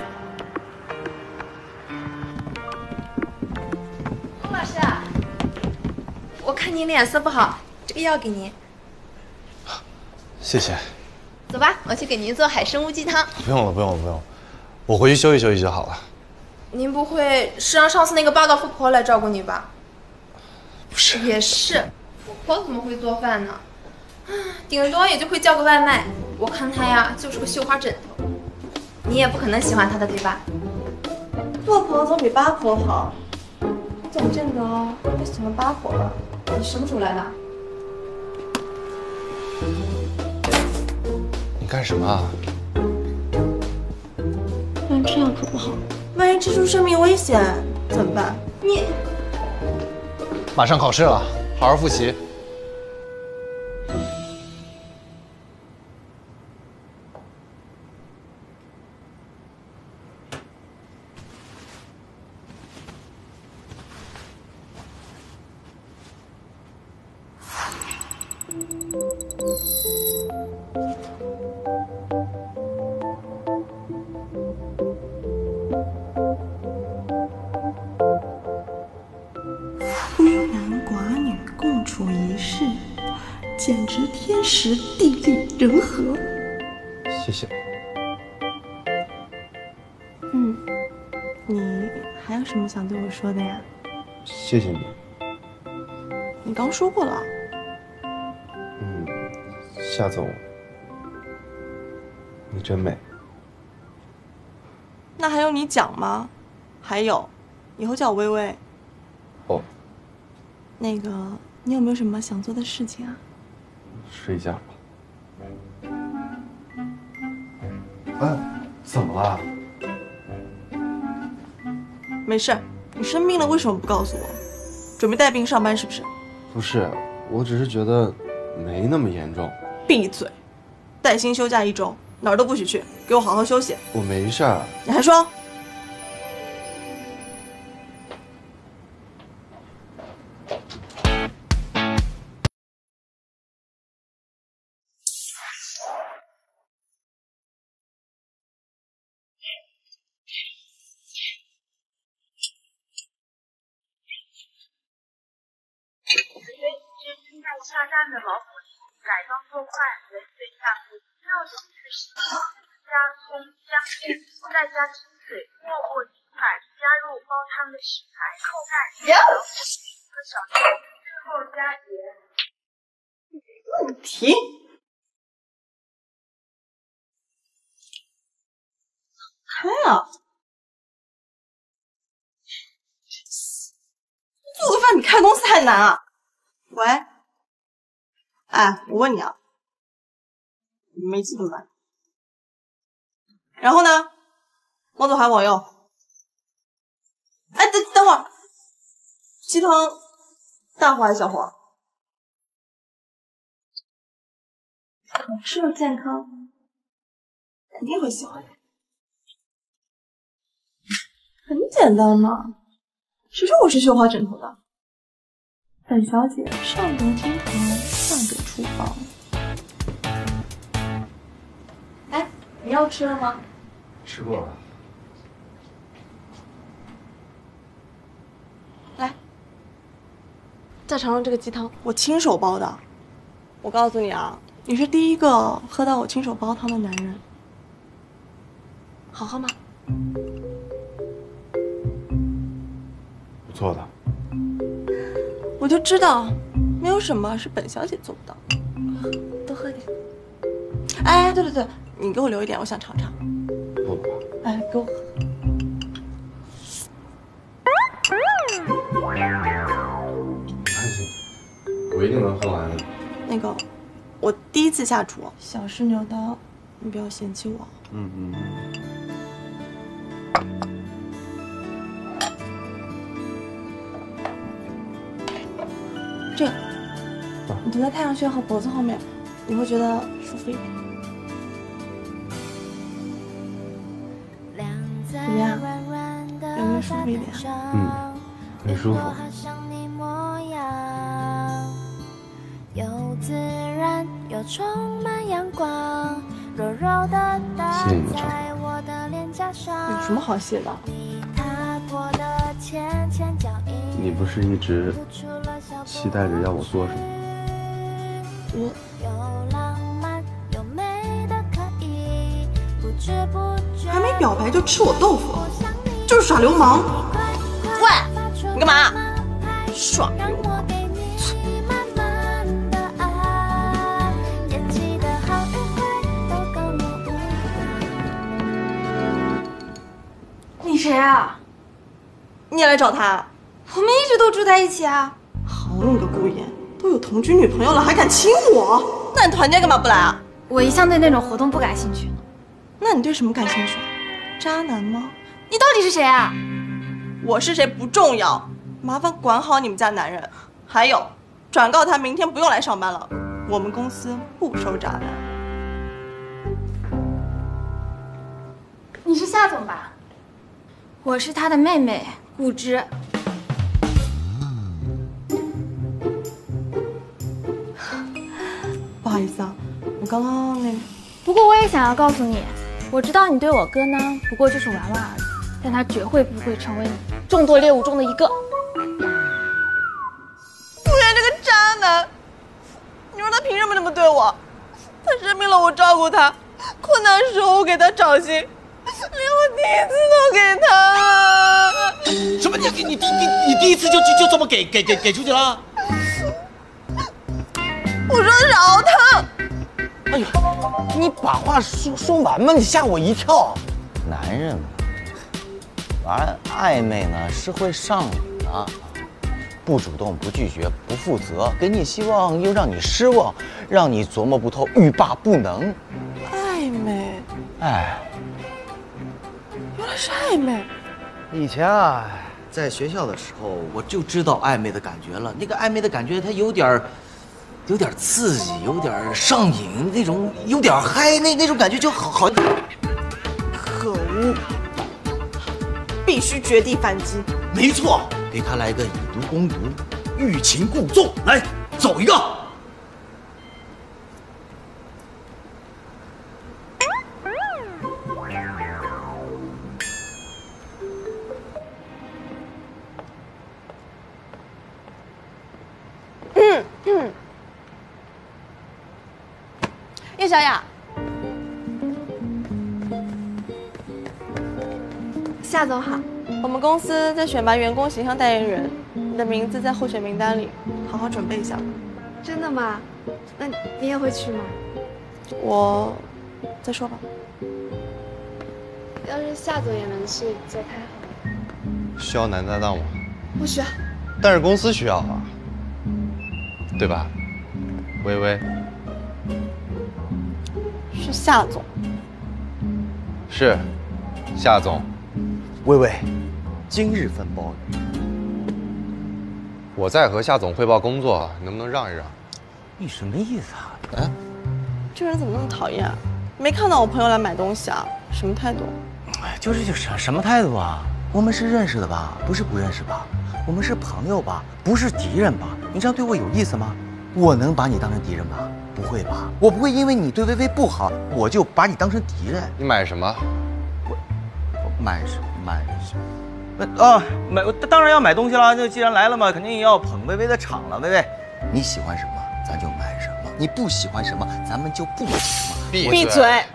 龚老师，我看您脸色不好，这个药给您。 谢谢。 走吧，我去给您做海参乌鸡汤。 不用了，不用了，不用了，我回去休息休息就好了。 您不会是让上次那个霸道富婆来照顾你吧？ 不是。 也是，富婆怎么会做饭呢？顶多也就会叫个外卖。我看她呀，就是个绣花枕头。你也不可能喜欢她的，对吧？ 做婆总比八婆好。你总见得不喜欢八婆吧？ 你什么时候来的？ 你干什么啊？ 不然这样可不好，万一吃出生命危险怎么办？你马上考试了，好好复习。 孤男寡女共处一室，简直天时地利人和。 谢谢。 你还有什么想对我说的呀？ 谢谢你。 你刚说过了。 夏总，你真美。 那还用你讲吗？还有，以后叫我微微。 哦。 那个，你有没有什么想做的事情啊？ 睡觉。怎么了？ 没事，你生病了为什么不告诉我？准备带病上班是不是？ 不是，我只是觉得没那么严重。 闭嘴！带薪休假1周，哪儿都不许去，给我好好休息。 我没事儿。 你还说？ 下站的老虎机改装做快，人水下铺，热水去腥，加葱姜片，再加清水，没过几块，加入煲汤的食材，扣盖1个小时，最后加盐。 问题？开啊！做个饭比开公司还难啊！喂，哎，我问你啊，你没气怎么办？然后呢？往左还往右？哎，等会儿，鸡汤大火还是小火？好吃又健康，肯定会喜欢的。很简单嘛，谁说我是绣花枕头的？本小姐上得厅堂，下得厨房。哎，你要吃了吗？ 吃过了。 来，再尝尝这个鸡汤，我亲手煲的。我告诉你啊，你是第一个喝到我亲手煲汤的男人。好喝吗？ 不错的。 我就知道，没有什么是本小姐做不到。多喝点。哎，对，你给我留一点，我想尝尝。 不了。 哎，给我喝。 安心，我一定能喝完的。 那个，我第一次下厨，小试牛刀，你不要嫌弃我。这个，你涂在太阳穴和脖子后面，你会觉得舒服一点。怎么样？有没有舒服一点？ 很舒服。谢谢你的照顾。 有什么好谢的？ 你不是一直期待着要我做什么？ 还没表白就吃我豆腐，就是耍流氓！喂，你干嘛？耍流氓！ 你谁啊？ 你也来找他？ 我们一直都住在一起啊。 好你个顾言，都有同居女朋友了还敢亲我？那你团建干嘛不来啊？ 我一向对那种活动不感兴趣。 那你对什么感兴趣？渣男吗？ 你到底是谁啊？ 我是谁不重要，麻烦管好你们家男人。还有，转告他明天不用来上班了，我们公司不收渣男。 你是夏总吧？我是他的妹妹顾芝。 不好意思啊，我刚刚那…… 不过我也想要告诉你，我知道你对我哥呢，不过就是玩玩而已，但他绝会不会成为你众多猎物中的一个。 顾言这个渣男，你说他凭什么这么对我？他生病了我照顾他，困难时候我给他找心，连我第一次都给他了。 什么？你第一次就这么给出去了？ 我说的是熬汤。 哎呦，你把话说完嘛！你吓我一跳。男人嘛，玩暧昧呢是会上瘾的，不主动、不拒绝、不负责，给你希望又让你失望，让你琢磨不透、欲罢不能。 暧昧？ 哎， 原来是暧昧。 以前啊，在学校的时候我就知道暧昧的感觉了。那个暧昧的感觉，它有点刺激，有点上瘾，那种有点嗨，那种感觉就好。 可恶！必须绝地反击。 没错，给他来个以毒攻毒，欲擒故纵，来走一个。 小雅。 夏总好，我们公司在选拔员工形象代言人，你的名字在候选名单里，好好准备一下吧。 真的吗？那你也会去吗？ 我再说吧。 要是夏总也能去，就太好了。 需要男搭档吗？ 不需要。 但是公司需要啊，对吧？微微。 是夏总。 是，夏总。 微微，今日份报语。 我在和夏总汇报工作，能不能让一让？ 你什么意思啊？ 哎， 这个人怎么那么讨厌啊？没看到我朋友来买东西啊？什么态度？ 哎，就是什么态度啊？我们是认识的吧？不是不认识吧？我们是朋友吧？不是敌人吧？你这样对我有意思吗？我能把你当成敌人吗？不会吧？我不会因为你对微微不好，我就把你当成敌人。 你买什么？ 我买什么？买当然要买东西了。就既然来了嘛，肯定要捧微微的场了。微微，你喜欢什么咱就买什么，你不喜欢什么咱们就不买什么。 闭嘴！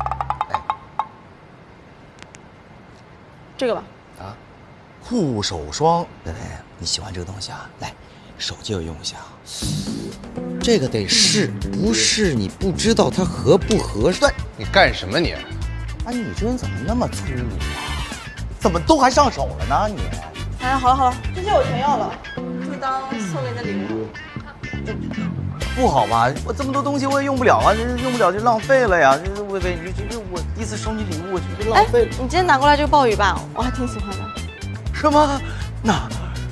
这个吧。 啊，护手霜。微微，你喜欢这个东西啊？来，手就用一下。这个得试，不试你不知道它合不合算。 你干什么你？ 哎，你这人怎么那么粗鲁啊？怎么都还上手了呢你？ 哎，好了好了，这些我全要了，就当送给你的礼物。 不好吧？我这么多东西我也用不了啊，用不了就浪费了呀。微微，这我第一次收你礼物，我觉得浪费了。 你今天拿过来这个鲍鱼吧，我还挺喜欢的。 是吗？那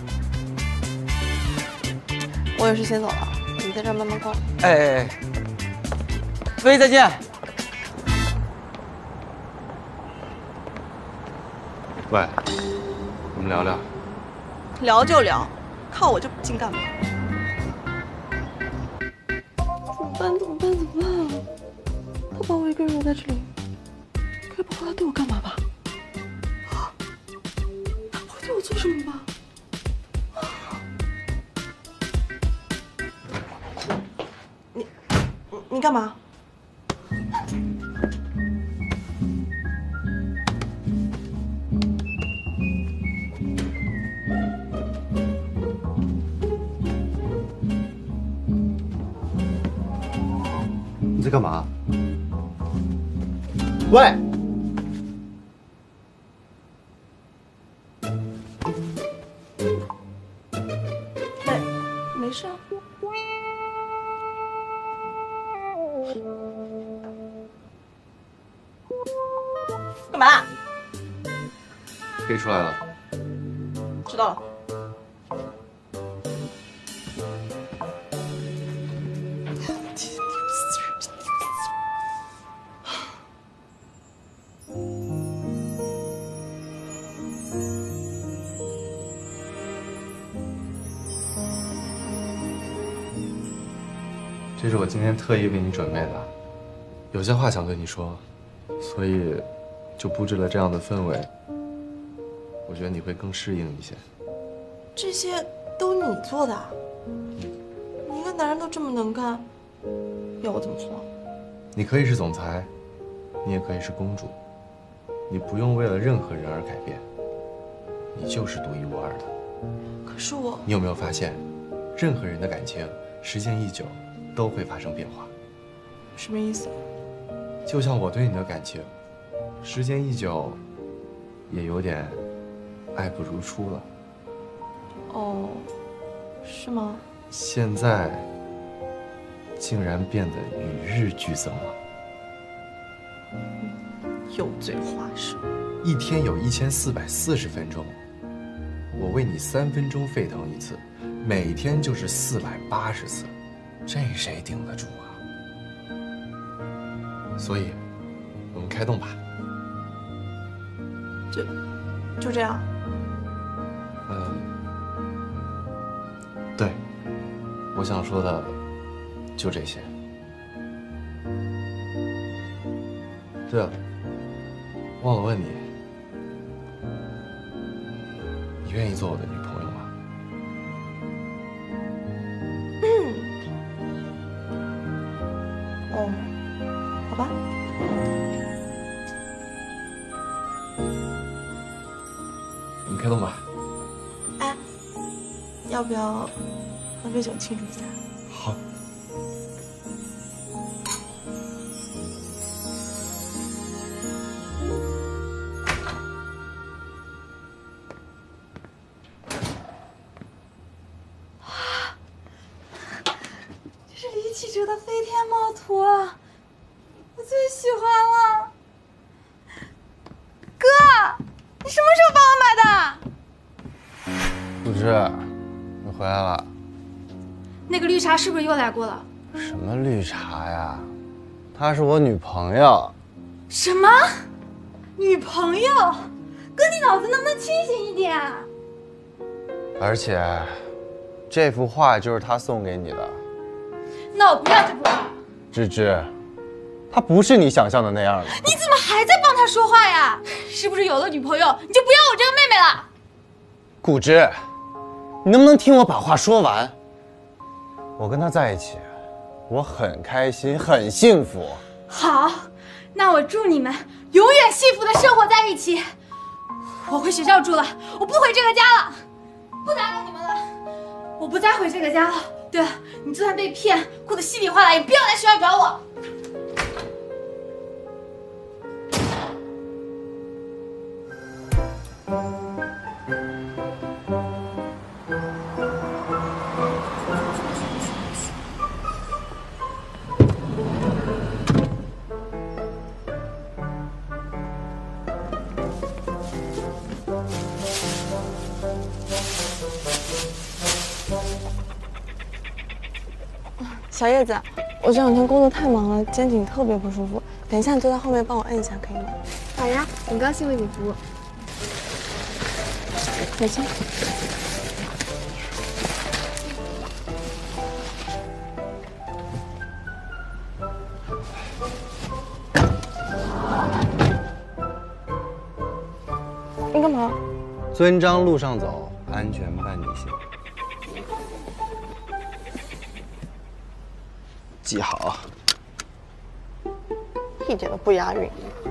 我也是先走了，你在这儿慢慢逛。 哎，微微再见。 喂，我们聊聊。 聊就聊，靠我这不劲干嘛？怎么办？怎么办？怎么办？他把我一个人留在这里，该不会他对我干嘛吧？他不会对我做什么吧？你干嘛？ 你在干嘛？喂！ 没事啊。干嘛？ 可以出来了。 知道了。 这是我今天特意为你准备的，有些话想对你说，所以就布置了这样的氛围。我觉得你会更适应一些。 这些都你做的啊？你一个男人都这么能干，要我怎么做？ 你可以是总裁，你也可以是公主，你不用为了任何人而改变，你就是独一无二的。 可是我…… 你有没有发现，任何人的感情时间一久都会发生变化？ 什么意思？ 就像我对你的感情，时间一久，也有点爱不如初了。 哦，是吗？ 现在竟然变得与日俱增了。 油嘴滑舌。 一天有1440分钟，我为你3分钟沸腾一次，每天就是480次，这谁顶得住啊？所以，我们开动吧。 就这样。 对，我想说的就这些。对了，忘了问你，你愿意做我的女朋友吗？ 哦， 开动吧。 哎，要不要喝杯酒庆祝一下？ 好。 这是李启哲的飞天猫图啊，我最喜欢了。哥，你什么时候帮我买的？ 不知，你回来了。 那个绿茶是不是又来过了？ 什么绿茶呀？她是我女朋友。 什么？女朋友？哥，你脑子能不能清醒一点啊？ 而且，这幅画就是她送给你的。 那我不要这幅画。 芝芝，她不是你想象的那样的。 你怎么还在帮她说话呀？是不是有了女朋友你就不要我这个妹妹了？ 顾芝，你能不能听我把话说完？我跟她在一起，我很开心，很幸福。 好，那我祝你们永远幸福的生活在一起。我回学校住了，我不回这个家了，不打扰你们了，我不再回这个家了。对了，你就算被骗，哭得稀里哗啦，也不要来学校找我。 小叶子，我这两天工作太忙了，肩颈特别不舒服。等一下你坐在后面帮我摁一下，可以吗？ 好呀，很高兴为你服务。 再见。你干嘛？ 遵章路上走，安全伴你行。记好， 一点都不押韵。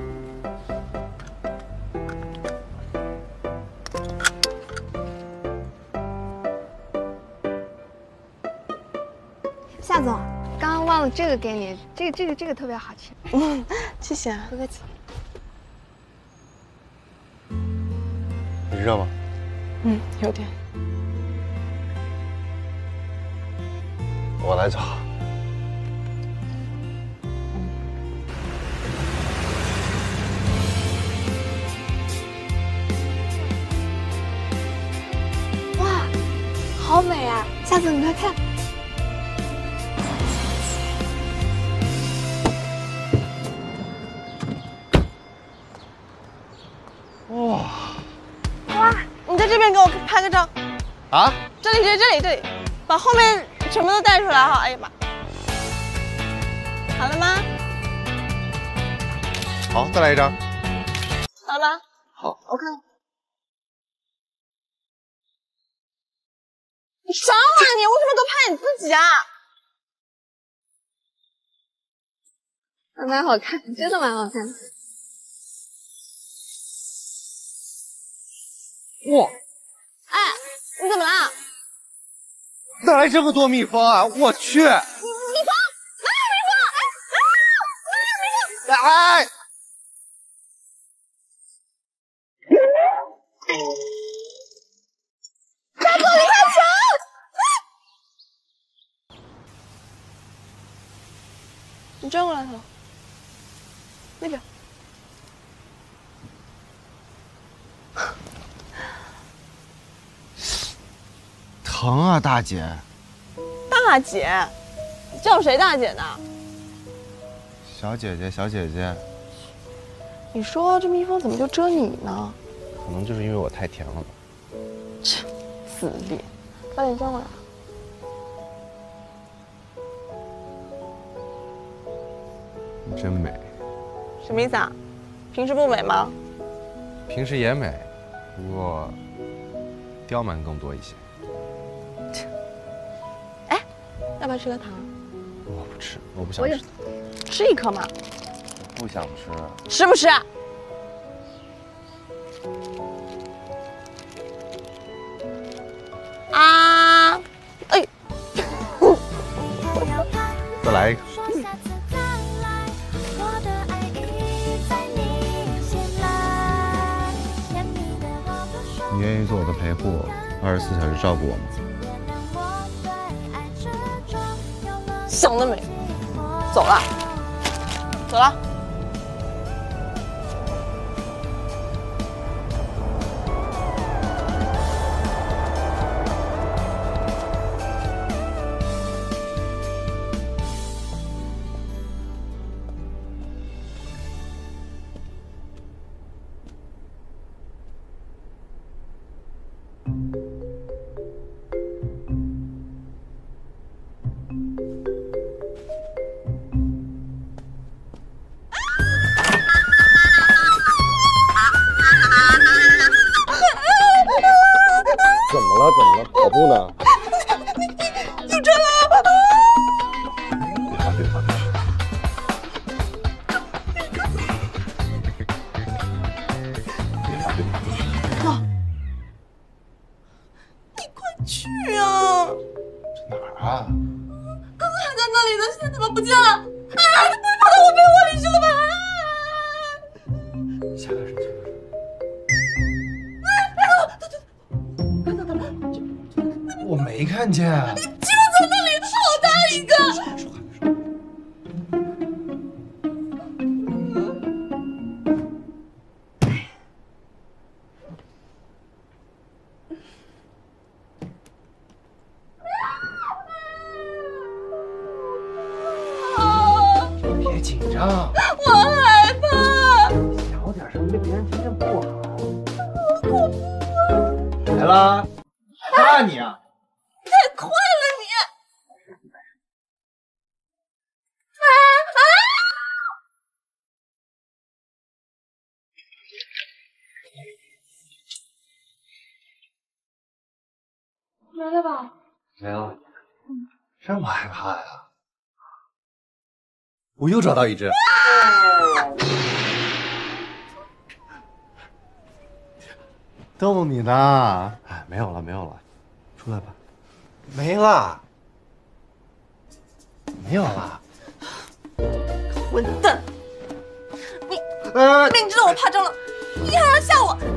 夏总，刚刚忘了这个给你，这个特别好吃。 嗯，谢谢啊， 不客气。 你热吗？ 嗯，有点。 我来找。 好美啊！夏总，你快看， 哇！ 哇！你在这边给我拍个照。 啊？ 这里，把后面全部都带出来哈！哎呀妈！好了吗？ 好，再来一张。 好了吗？ 好。 我看。你爽啊你！为什么都拍你自己啊？ 蛮好看，真的蛮好看的。 哇！ 哎，你怎么了？ 哪来这么多蜜蜂啊！我去！蜜蜂？ 哪有蜜蜂？哎啊！哪有蜜蜂？ 哎！ 大哥，离开球！你转过来头，那边。 疼啊，大姐！ 大姐，叫谁大姐呢？ 小姐姐，小姐姐。 你说这蜜蜂怎么就蛰你呢？ 可能就是因为我太甜了吧。 切，死脸！把脸转过来。 你真美。 什么意思啊？平时不美吗？ 平时也美，不过刁蛮更多一些。 哎，要不要吃个糖？ 我不吃，我不想吃。 吃一颗嘛。 不想吃。 吃不吃？ 再来一个。你愿意做我的陪护，24小时照顾我吗？ 想得美！走了，走了。 怎么了？跑步呢？ 有车了！ 别怕。 哇！你快去啊！ 哪儿啊？ 刚刚还在那里呢，现在怎么不见了？哎，你不会跑到我被窝里去了吧？ 下点声，我没看见。 就在那里，好大一个！ 别紧张， 我害怕。 小点声，被别人听见不好。 好恐怖啊！ 来啦，怕你啊！ 太快了你！ 没了吧？ 没了，这么害怕呀？我又找到一只。逗你呢。哎，没有了，出来吧。没了，没有了。 混蛋！你明知道我怕蟑螂，你还要吓我？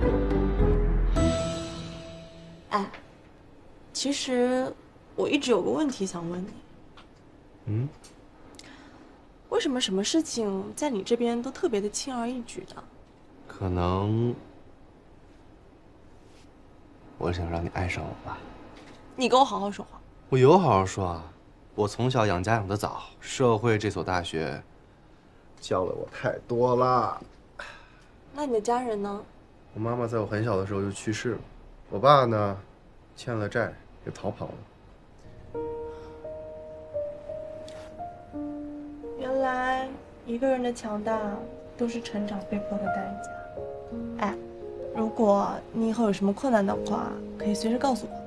哎，其实我一直有个问题想问你。为什么什么事情在你这边都特别的轻而易举呢？ 可能我想让你爱上我吧。 你给我好好说话。 我有好好说啊，我从小养家养得早，社会这所大学教了我太多了。 那你的家人呢？ 我妈妈在我很小的时候就去世了，我爸呢，欠了债也逃跑了。 原来一个人的强大都是成长被迫的代价。哎，如果你以后有什么困难的话，可以随时告诉我。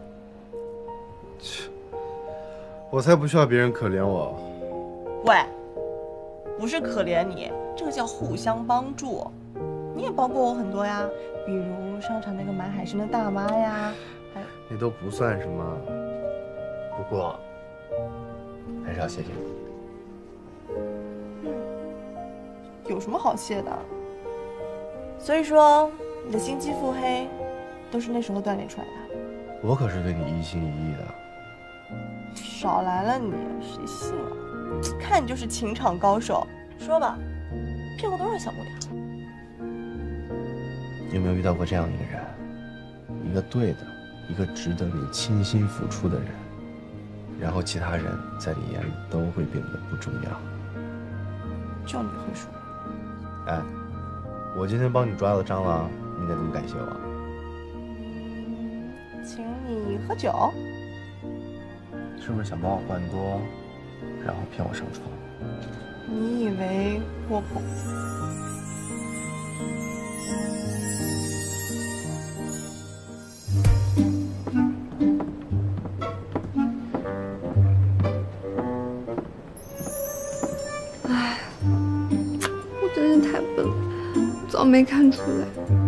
我才不需要别人可怜我。 喂，不是可怜你，这个叫互相帮助。你也帮过我很多呀，比如商场那个买海参的大妈呀， 那都不算什么。不过，还是要谢谢你。 有什么好谢的？所以说，你的心肌腹黑，都是那时候锻炼出来的。 我可是对你一心一意的。 少来了你，谁信啊？看你就是情场高手。说吧，骗过多少小姑娘？ 你有没有遇到过这样一个人？一个对的，一个值得你倾心付出的人，然后其他人在你眼里都会变得不重要。 就你会说。 哎，我今天帮你抓了蟑螂，你得怎么感谢我？ 请你喝酒。 是不是想把我灌多，然后骗我上床？ 你以为我不？ 唉，我真是太笨了，早没看出来。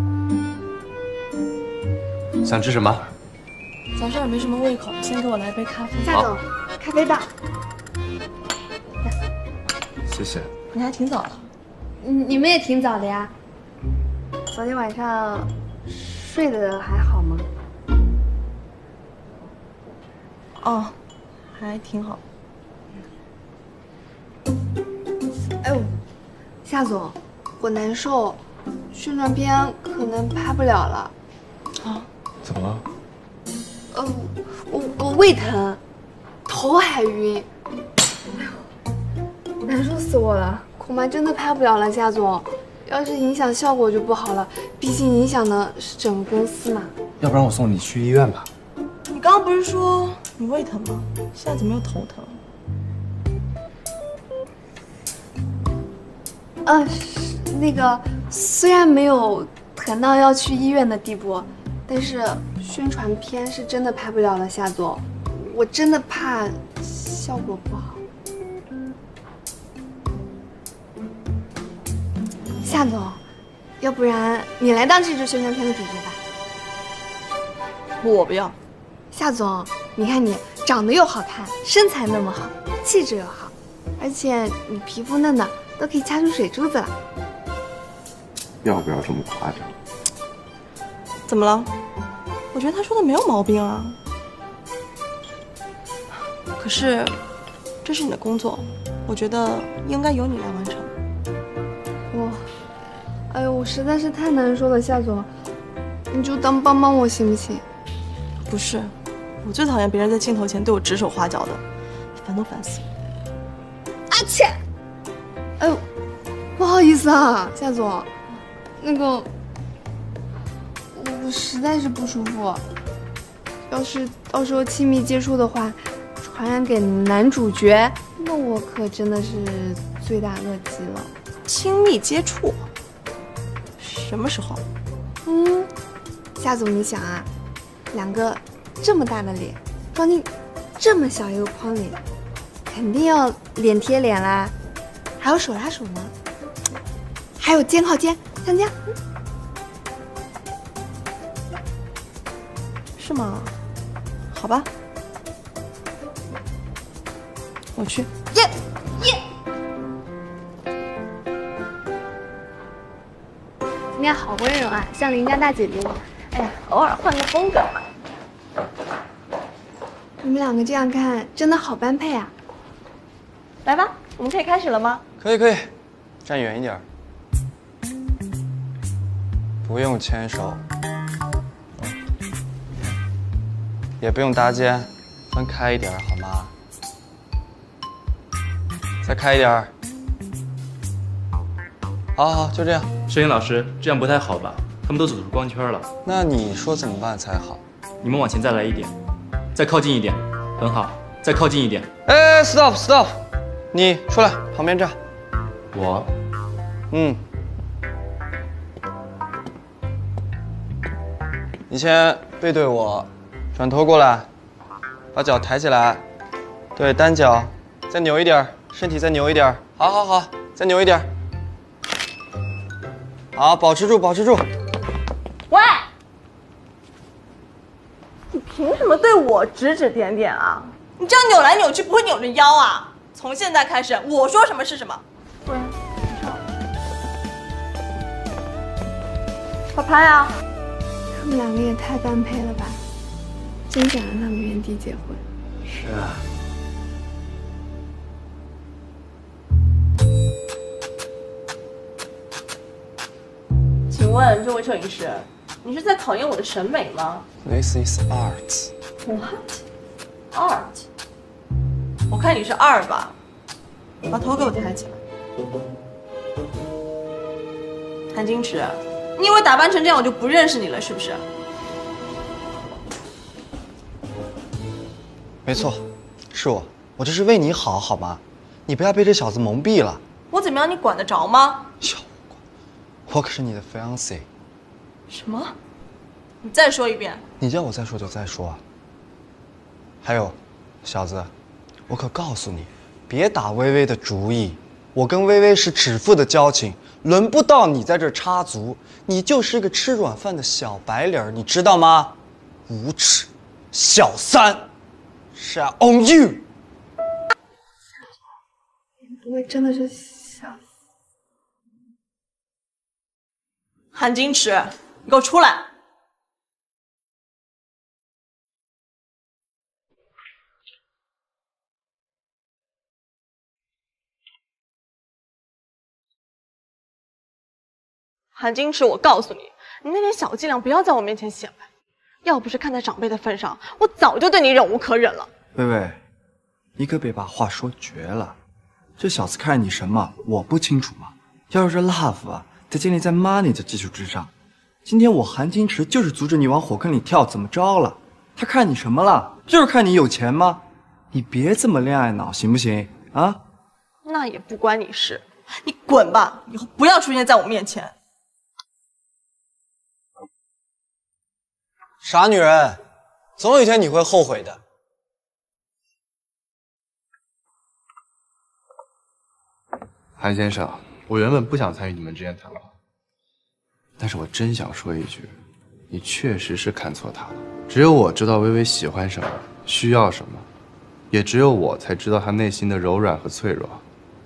想吃什么？ 早上也没什么胃口，先给我来杯咖啡。 夏总，咖啡吧。 谢谢。 你还挺早的。 你们也挺早的呀。昨天晚上睡得还好吗？ 哦，还挺好。 哎呦，夏总，我难受，宣传片可能拍不了了。 啊？ 怎么了？ 我胃疼，头还晕，哎呦，难受死我了，恐怕真的拍不了了，夏总。要是影响效果就不好了，毕竟影响的是整个公司嘛。 要不然我送你去医院吧。 你刚刚不是说你胃疼吗？现在怎么又头疼？ 那个虽然没有疼到要去医院的地步，但是宣传片是真的拍不了了，夏总，我真的怕效果不好。夏总，要不然你来当这支宣传片的主角吧？ 我不要。 夏总，你看你长得又好看，身材那么好，气质又好，而且你皮肤嫩的都可以掐出水珠子了。 要不要这么夸张？ 怎么了？我觉得他说的没有毛病啊。可是，这是你的工作，我觉得应该由你来完成。 哎呦，我实在是太难受了，夏总，你就当帮帮我行不行？ 不是，我最讨厌别人在镜头前对我指手画脚的，烦都烦死了。 阿切！哎呦，不好意思啊，夏总，那个，我实在是不舒服，要是到时候亲密接触的话，传染给男主角，那我可真的是罪大恶极了。 亲密接触？什么时候？ 夏总，你想啊，两个这么大的脸装进这么小一个框里，肯定要脸贴脸啦，还有手拉手呢，还有肩靠肩，像这样。 是吗？好吧，我去。 耶！今天好温柔啊，像邻家大姐姐一样。哎呀，偶尔换个风格嘛。你们两个这样看，真的好般配啊！ 来吧，我们可以开始了吗？ 可以可以，站远一点。不用牵手，也不用搭肩，分开一点好吗？再开一点。好好，就这样。 摄影老师，这样不太好吧？他们都走出光圈了。 那你说怎么办才好？ 你们往前再来一点，再靠近一点，很好，再靠近一点。 哎 ，stop stop， 你出来旁边站。 我， 你先背对我，转头过来，把脚抬起来，对，单脚，再扭一点，身体再扭一点。好好好，再扭一点。好，保持住，保持住。 喂，你凭什么对我指指点点啊？你这样扭来扭去不会扭着腰啊？从现在开始，我说什么是什么。不然你上，快拍啊！ 他们两个也太般配了吧，真想让他们原地结婚。 是啊。 请问这位摄影师，你是在考验我的审美吗 This is art. ？What? Art? 我看你是2吧，把头给我抬起来。韩矜持，你以为打扮成这样我就不认识你了是不是？ 没错，是我，我这是为你好，好吗？你不要被这小子蒙蔽了。 我怎么样，你管得着吗？ 我可是你的 fiancé。 什么？你再说一遍。 你叫我再说就再说啊。还有，小子，我可告诉你，别打薇薇的主意。我跟薇薇是指腹的交情，轮不到你在这儿插足。你就是个吃软饭的小白脸，你知道吗？无耻，小三，Shame on you！ 不会真的是想死？ 韩矜持，你给我出来！韩矜持，我告诉你，你那点小伎俩不要在我面前显摆。要不是看在长辈的份上，我早就对你忍无可忍了。 薇薇，你可别把话说绝了。这小子看你什么，我不清楚吗？要是 love 啊，得建立在 money 的基础之上。今天我韩矜持就是阻止你往火坑里跳，怎么着了？他看你什么了？就是看你有钱吗？你别这么恋爱脑，行不行？啊？ 那也不关你事，你滚吧！以后不要出现在我面前。 傻女人，总有一天你会后悔的。 韩先生，我原本不想参与你们之间谈话，但是我真想说一句，你确实是看错他了。只有我知道薇薇喜欢什么，需要什么，也只有我才知道她内心的柔软和脆弱。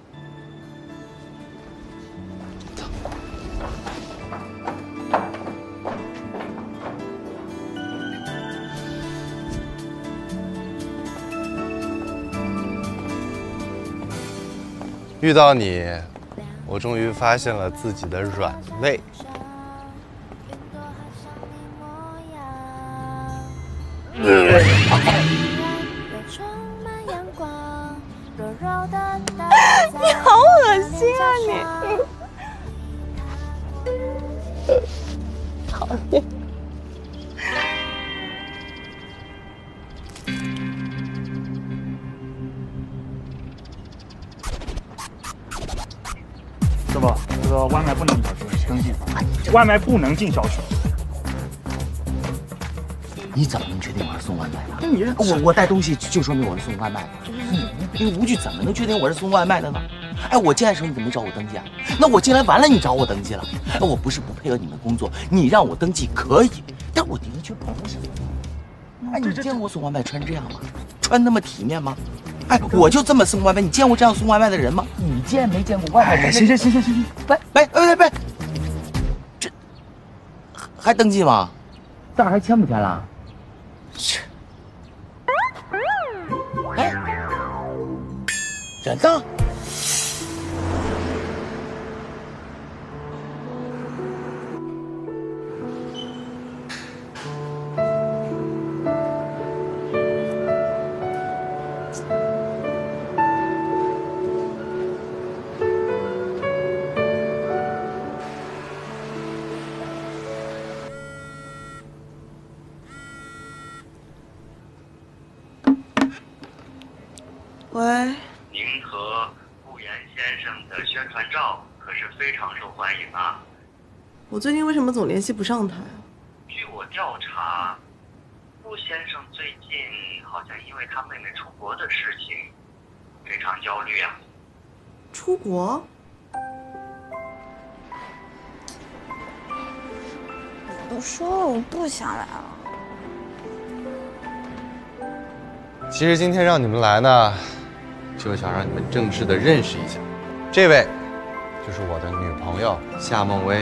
遇到你，我终于发现了自己的软肋。 你好恶心啊你！讨厌。 师傅，这个外卖不能进小区，登记。外卖不能进小区。 你怎么能确定我是送外卖的？我带东西就说明我是送外卖的。你无惧怎么能确定我是送外卖的呢？哎，我进来的时候你怎么没找我登记啊？那我进来完了你找我登记了？哎，我不是不配合你们工作，你让我登记可以，但我的确不是。哎，你见过我送外卖穿这样吗？穿那么体面吗？哎，我就这么送外卖，你见过这样送外卖的人吗？你见没见过外卖？行，喂，这还登记吗？这儿还签不签了？切！哎，人呢？ 喂， 您和顾岩先生的宣传照可是非常受欢迎啊。 我最近为什么总联系不上他呀？ 据我调查，顾先生最近好像因为他妹妹出国的事情非常焦虑啊。 出国？ 我都说了我不想来了。 其实今天让你们来呢，就想让你们正式的认识一下，这位就是我的女朋友夏梦薇，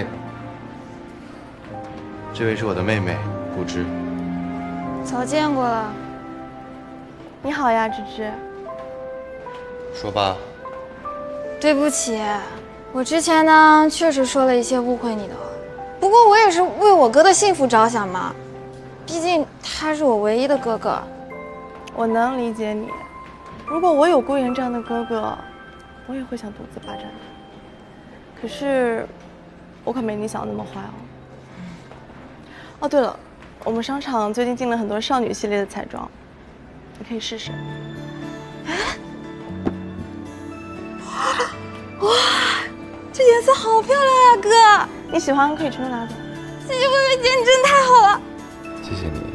这位是我的妹妹顾芝。 早见过了。 你好呀，芝芝。 说吧。 对不起，我之前呢确实说了一些误会你的话，不过我也是为我哥的幸福着想嘛，毕竟他是我唯一的哥哥。 我能理解你，如果我有顾源这样的哥哥，我也会想独自霸占他。可是，我可没你想的那么坏哦。哦，对了，我们商场最近进了很多少女系列的彩妆，你可以试试。 哇，这颜色好漂亮呀，哥！ 你喜欢可以全都拿走。 谢谢薇薇姐，你真的太好了。 谢谢你。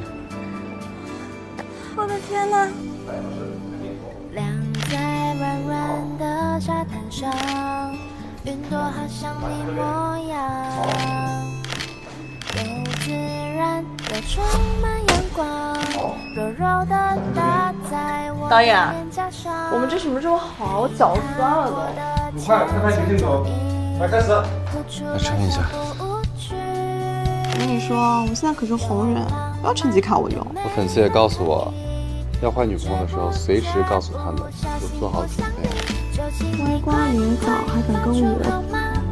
我的天哪！ 晾在软软的沙滩上，云朵好像你模样，又自然又充满阳光。 导演，我们这什么时候好搅酸了都？ 很快，开拍前镜头，来开始。 来撑一下。 我跟你说，我现在可是红人，不要趁机卡我用。 我粉丝也告诉我，要换女朋友的时候，随时告诉他们有做好准备。 歪瓜裂枣还敢跟我？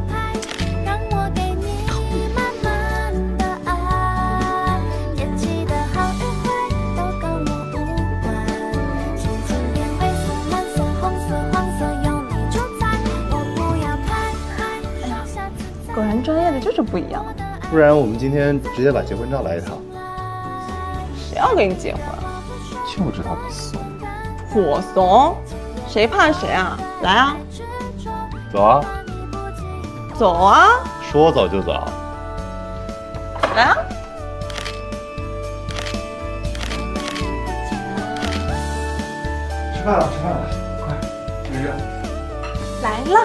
果然专业的就是不一样。 不然我们今天直接把结婚照来一套。 谁要跟你结婚？ 就知道你怂。 我怂？谁怕谁啊？来啊！ 走啊！ 走啊！ 说走就走。 来啊！ 吃饭了，吃饭了，快，吃热。 来了。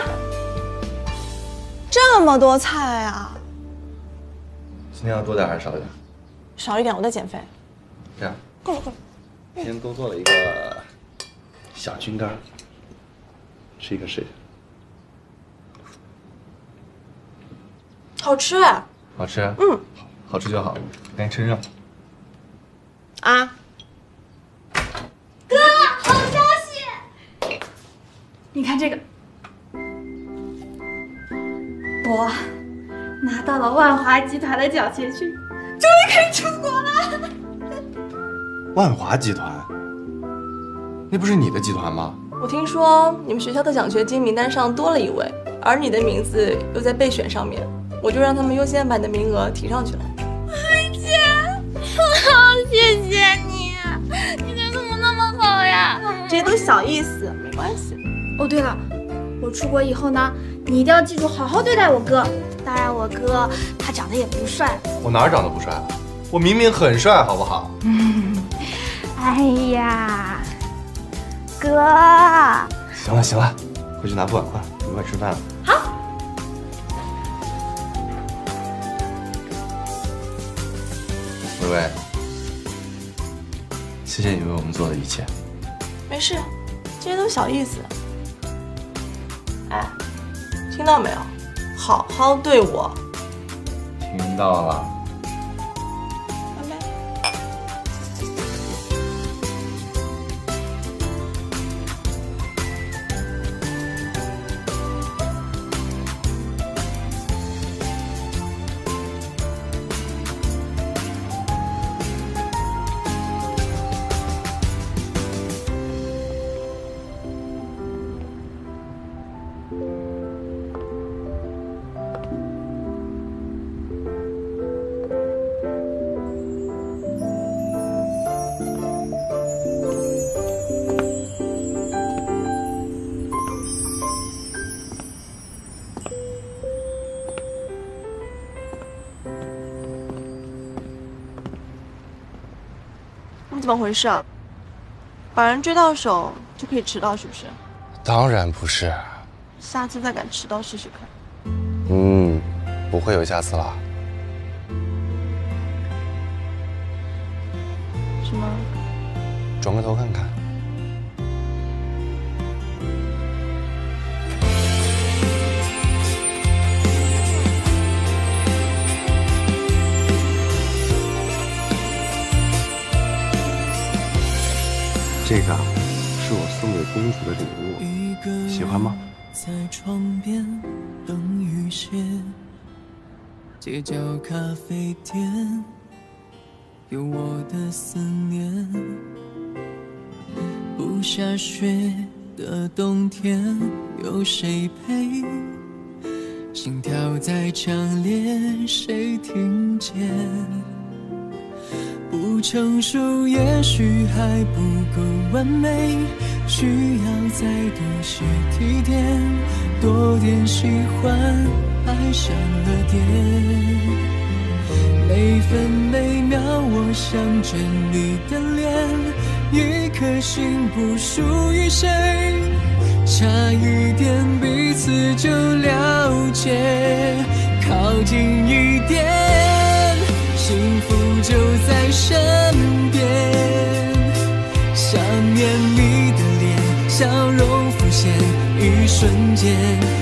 这么多菜啊！ 今天要多点还是少点？ 少一点，我在减肥。 这样。 够了够了。 今天多做了一个小菌干，吃一个试一下。 好吃。 好吃。 嗯， 好吃就好，赶紧吃热。 啊！ 哥，好消息！你看这个。我拿到了万华集团的奖学金，终于可以出国了。 万华集团，那不是你的集团吗？ 我听说你们学校的奖学金名单上多了一位，而你的名字又在备选上面，我就让他们优先把你的名额提上去了。 姐，好谢谢你，你人怎么那么好呀？ 这些都小意思，没关系。 哦，对了，我出国以后呢，你一定要记住好好对待我哥。当然，我哥他长得也不帅。 我哪儿长得不帅了？我明明很帅，好不好？ 哎呀，哥。 行了行了，回去拿副碗筷，一块吃饭了。 好。 薇薇，谢谢你为我们做的一切。 没事，这些都小意思。哎，听到没有？好好对我。 听到了。 怎么回事啊？把人追到手就可以迟到是不是？ 当然不是。 下次再敢迟到试试看。 不会有下次了。 什么？ 转个头看看。这个是我送给公主的礼物，喜欢吗？ 在窗边等雨歇，街角咖啡店有我的思念。不下雪的冬天有谁陪？心跳再强烈谁听见？不成熟也许还不够完美，需要再多些提点，多点喜欢爱上了点。每分每秒我想着你的脸，一颗心不属于谁，差一点彼此就了解，靠近一点。 幸福就在身边。想念你的脸，笑容浮现一瞬间。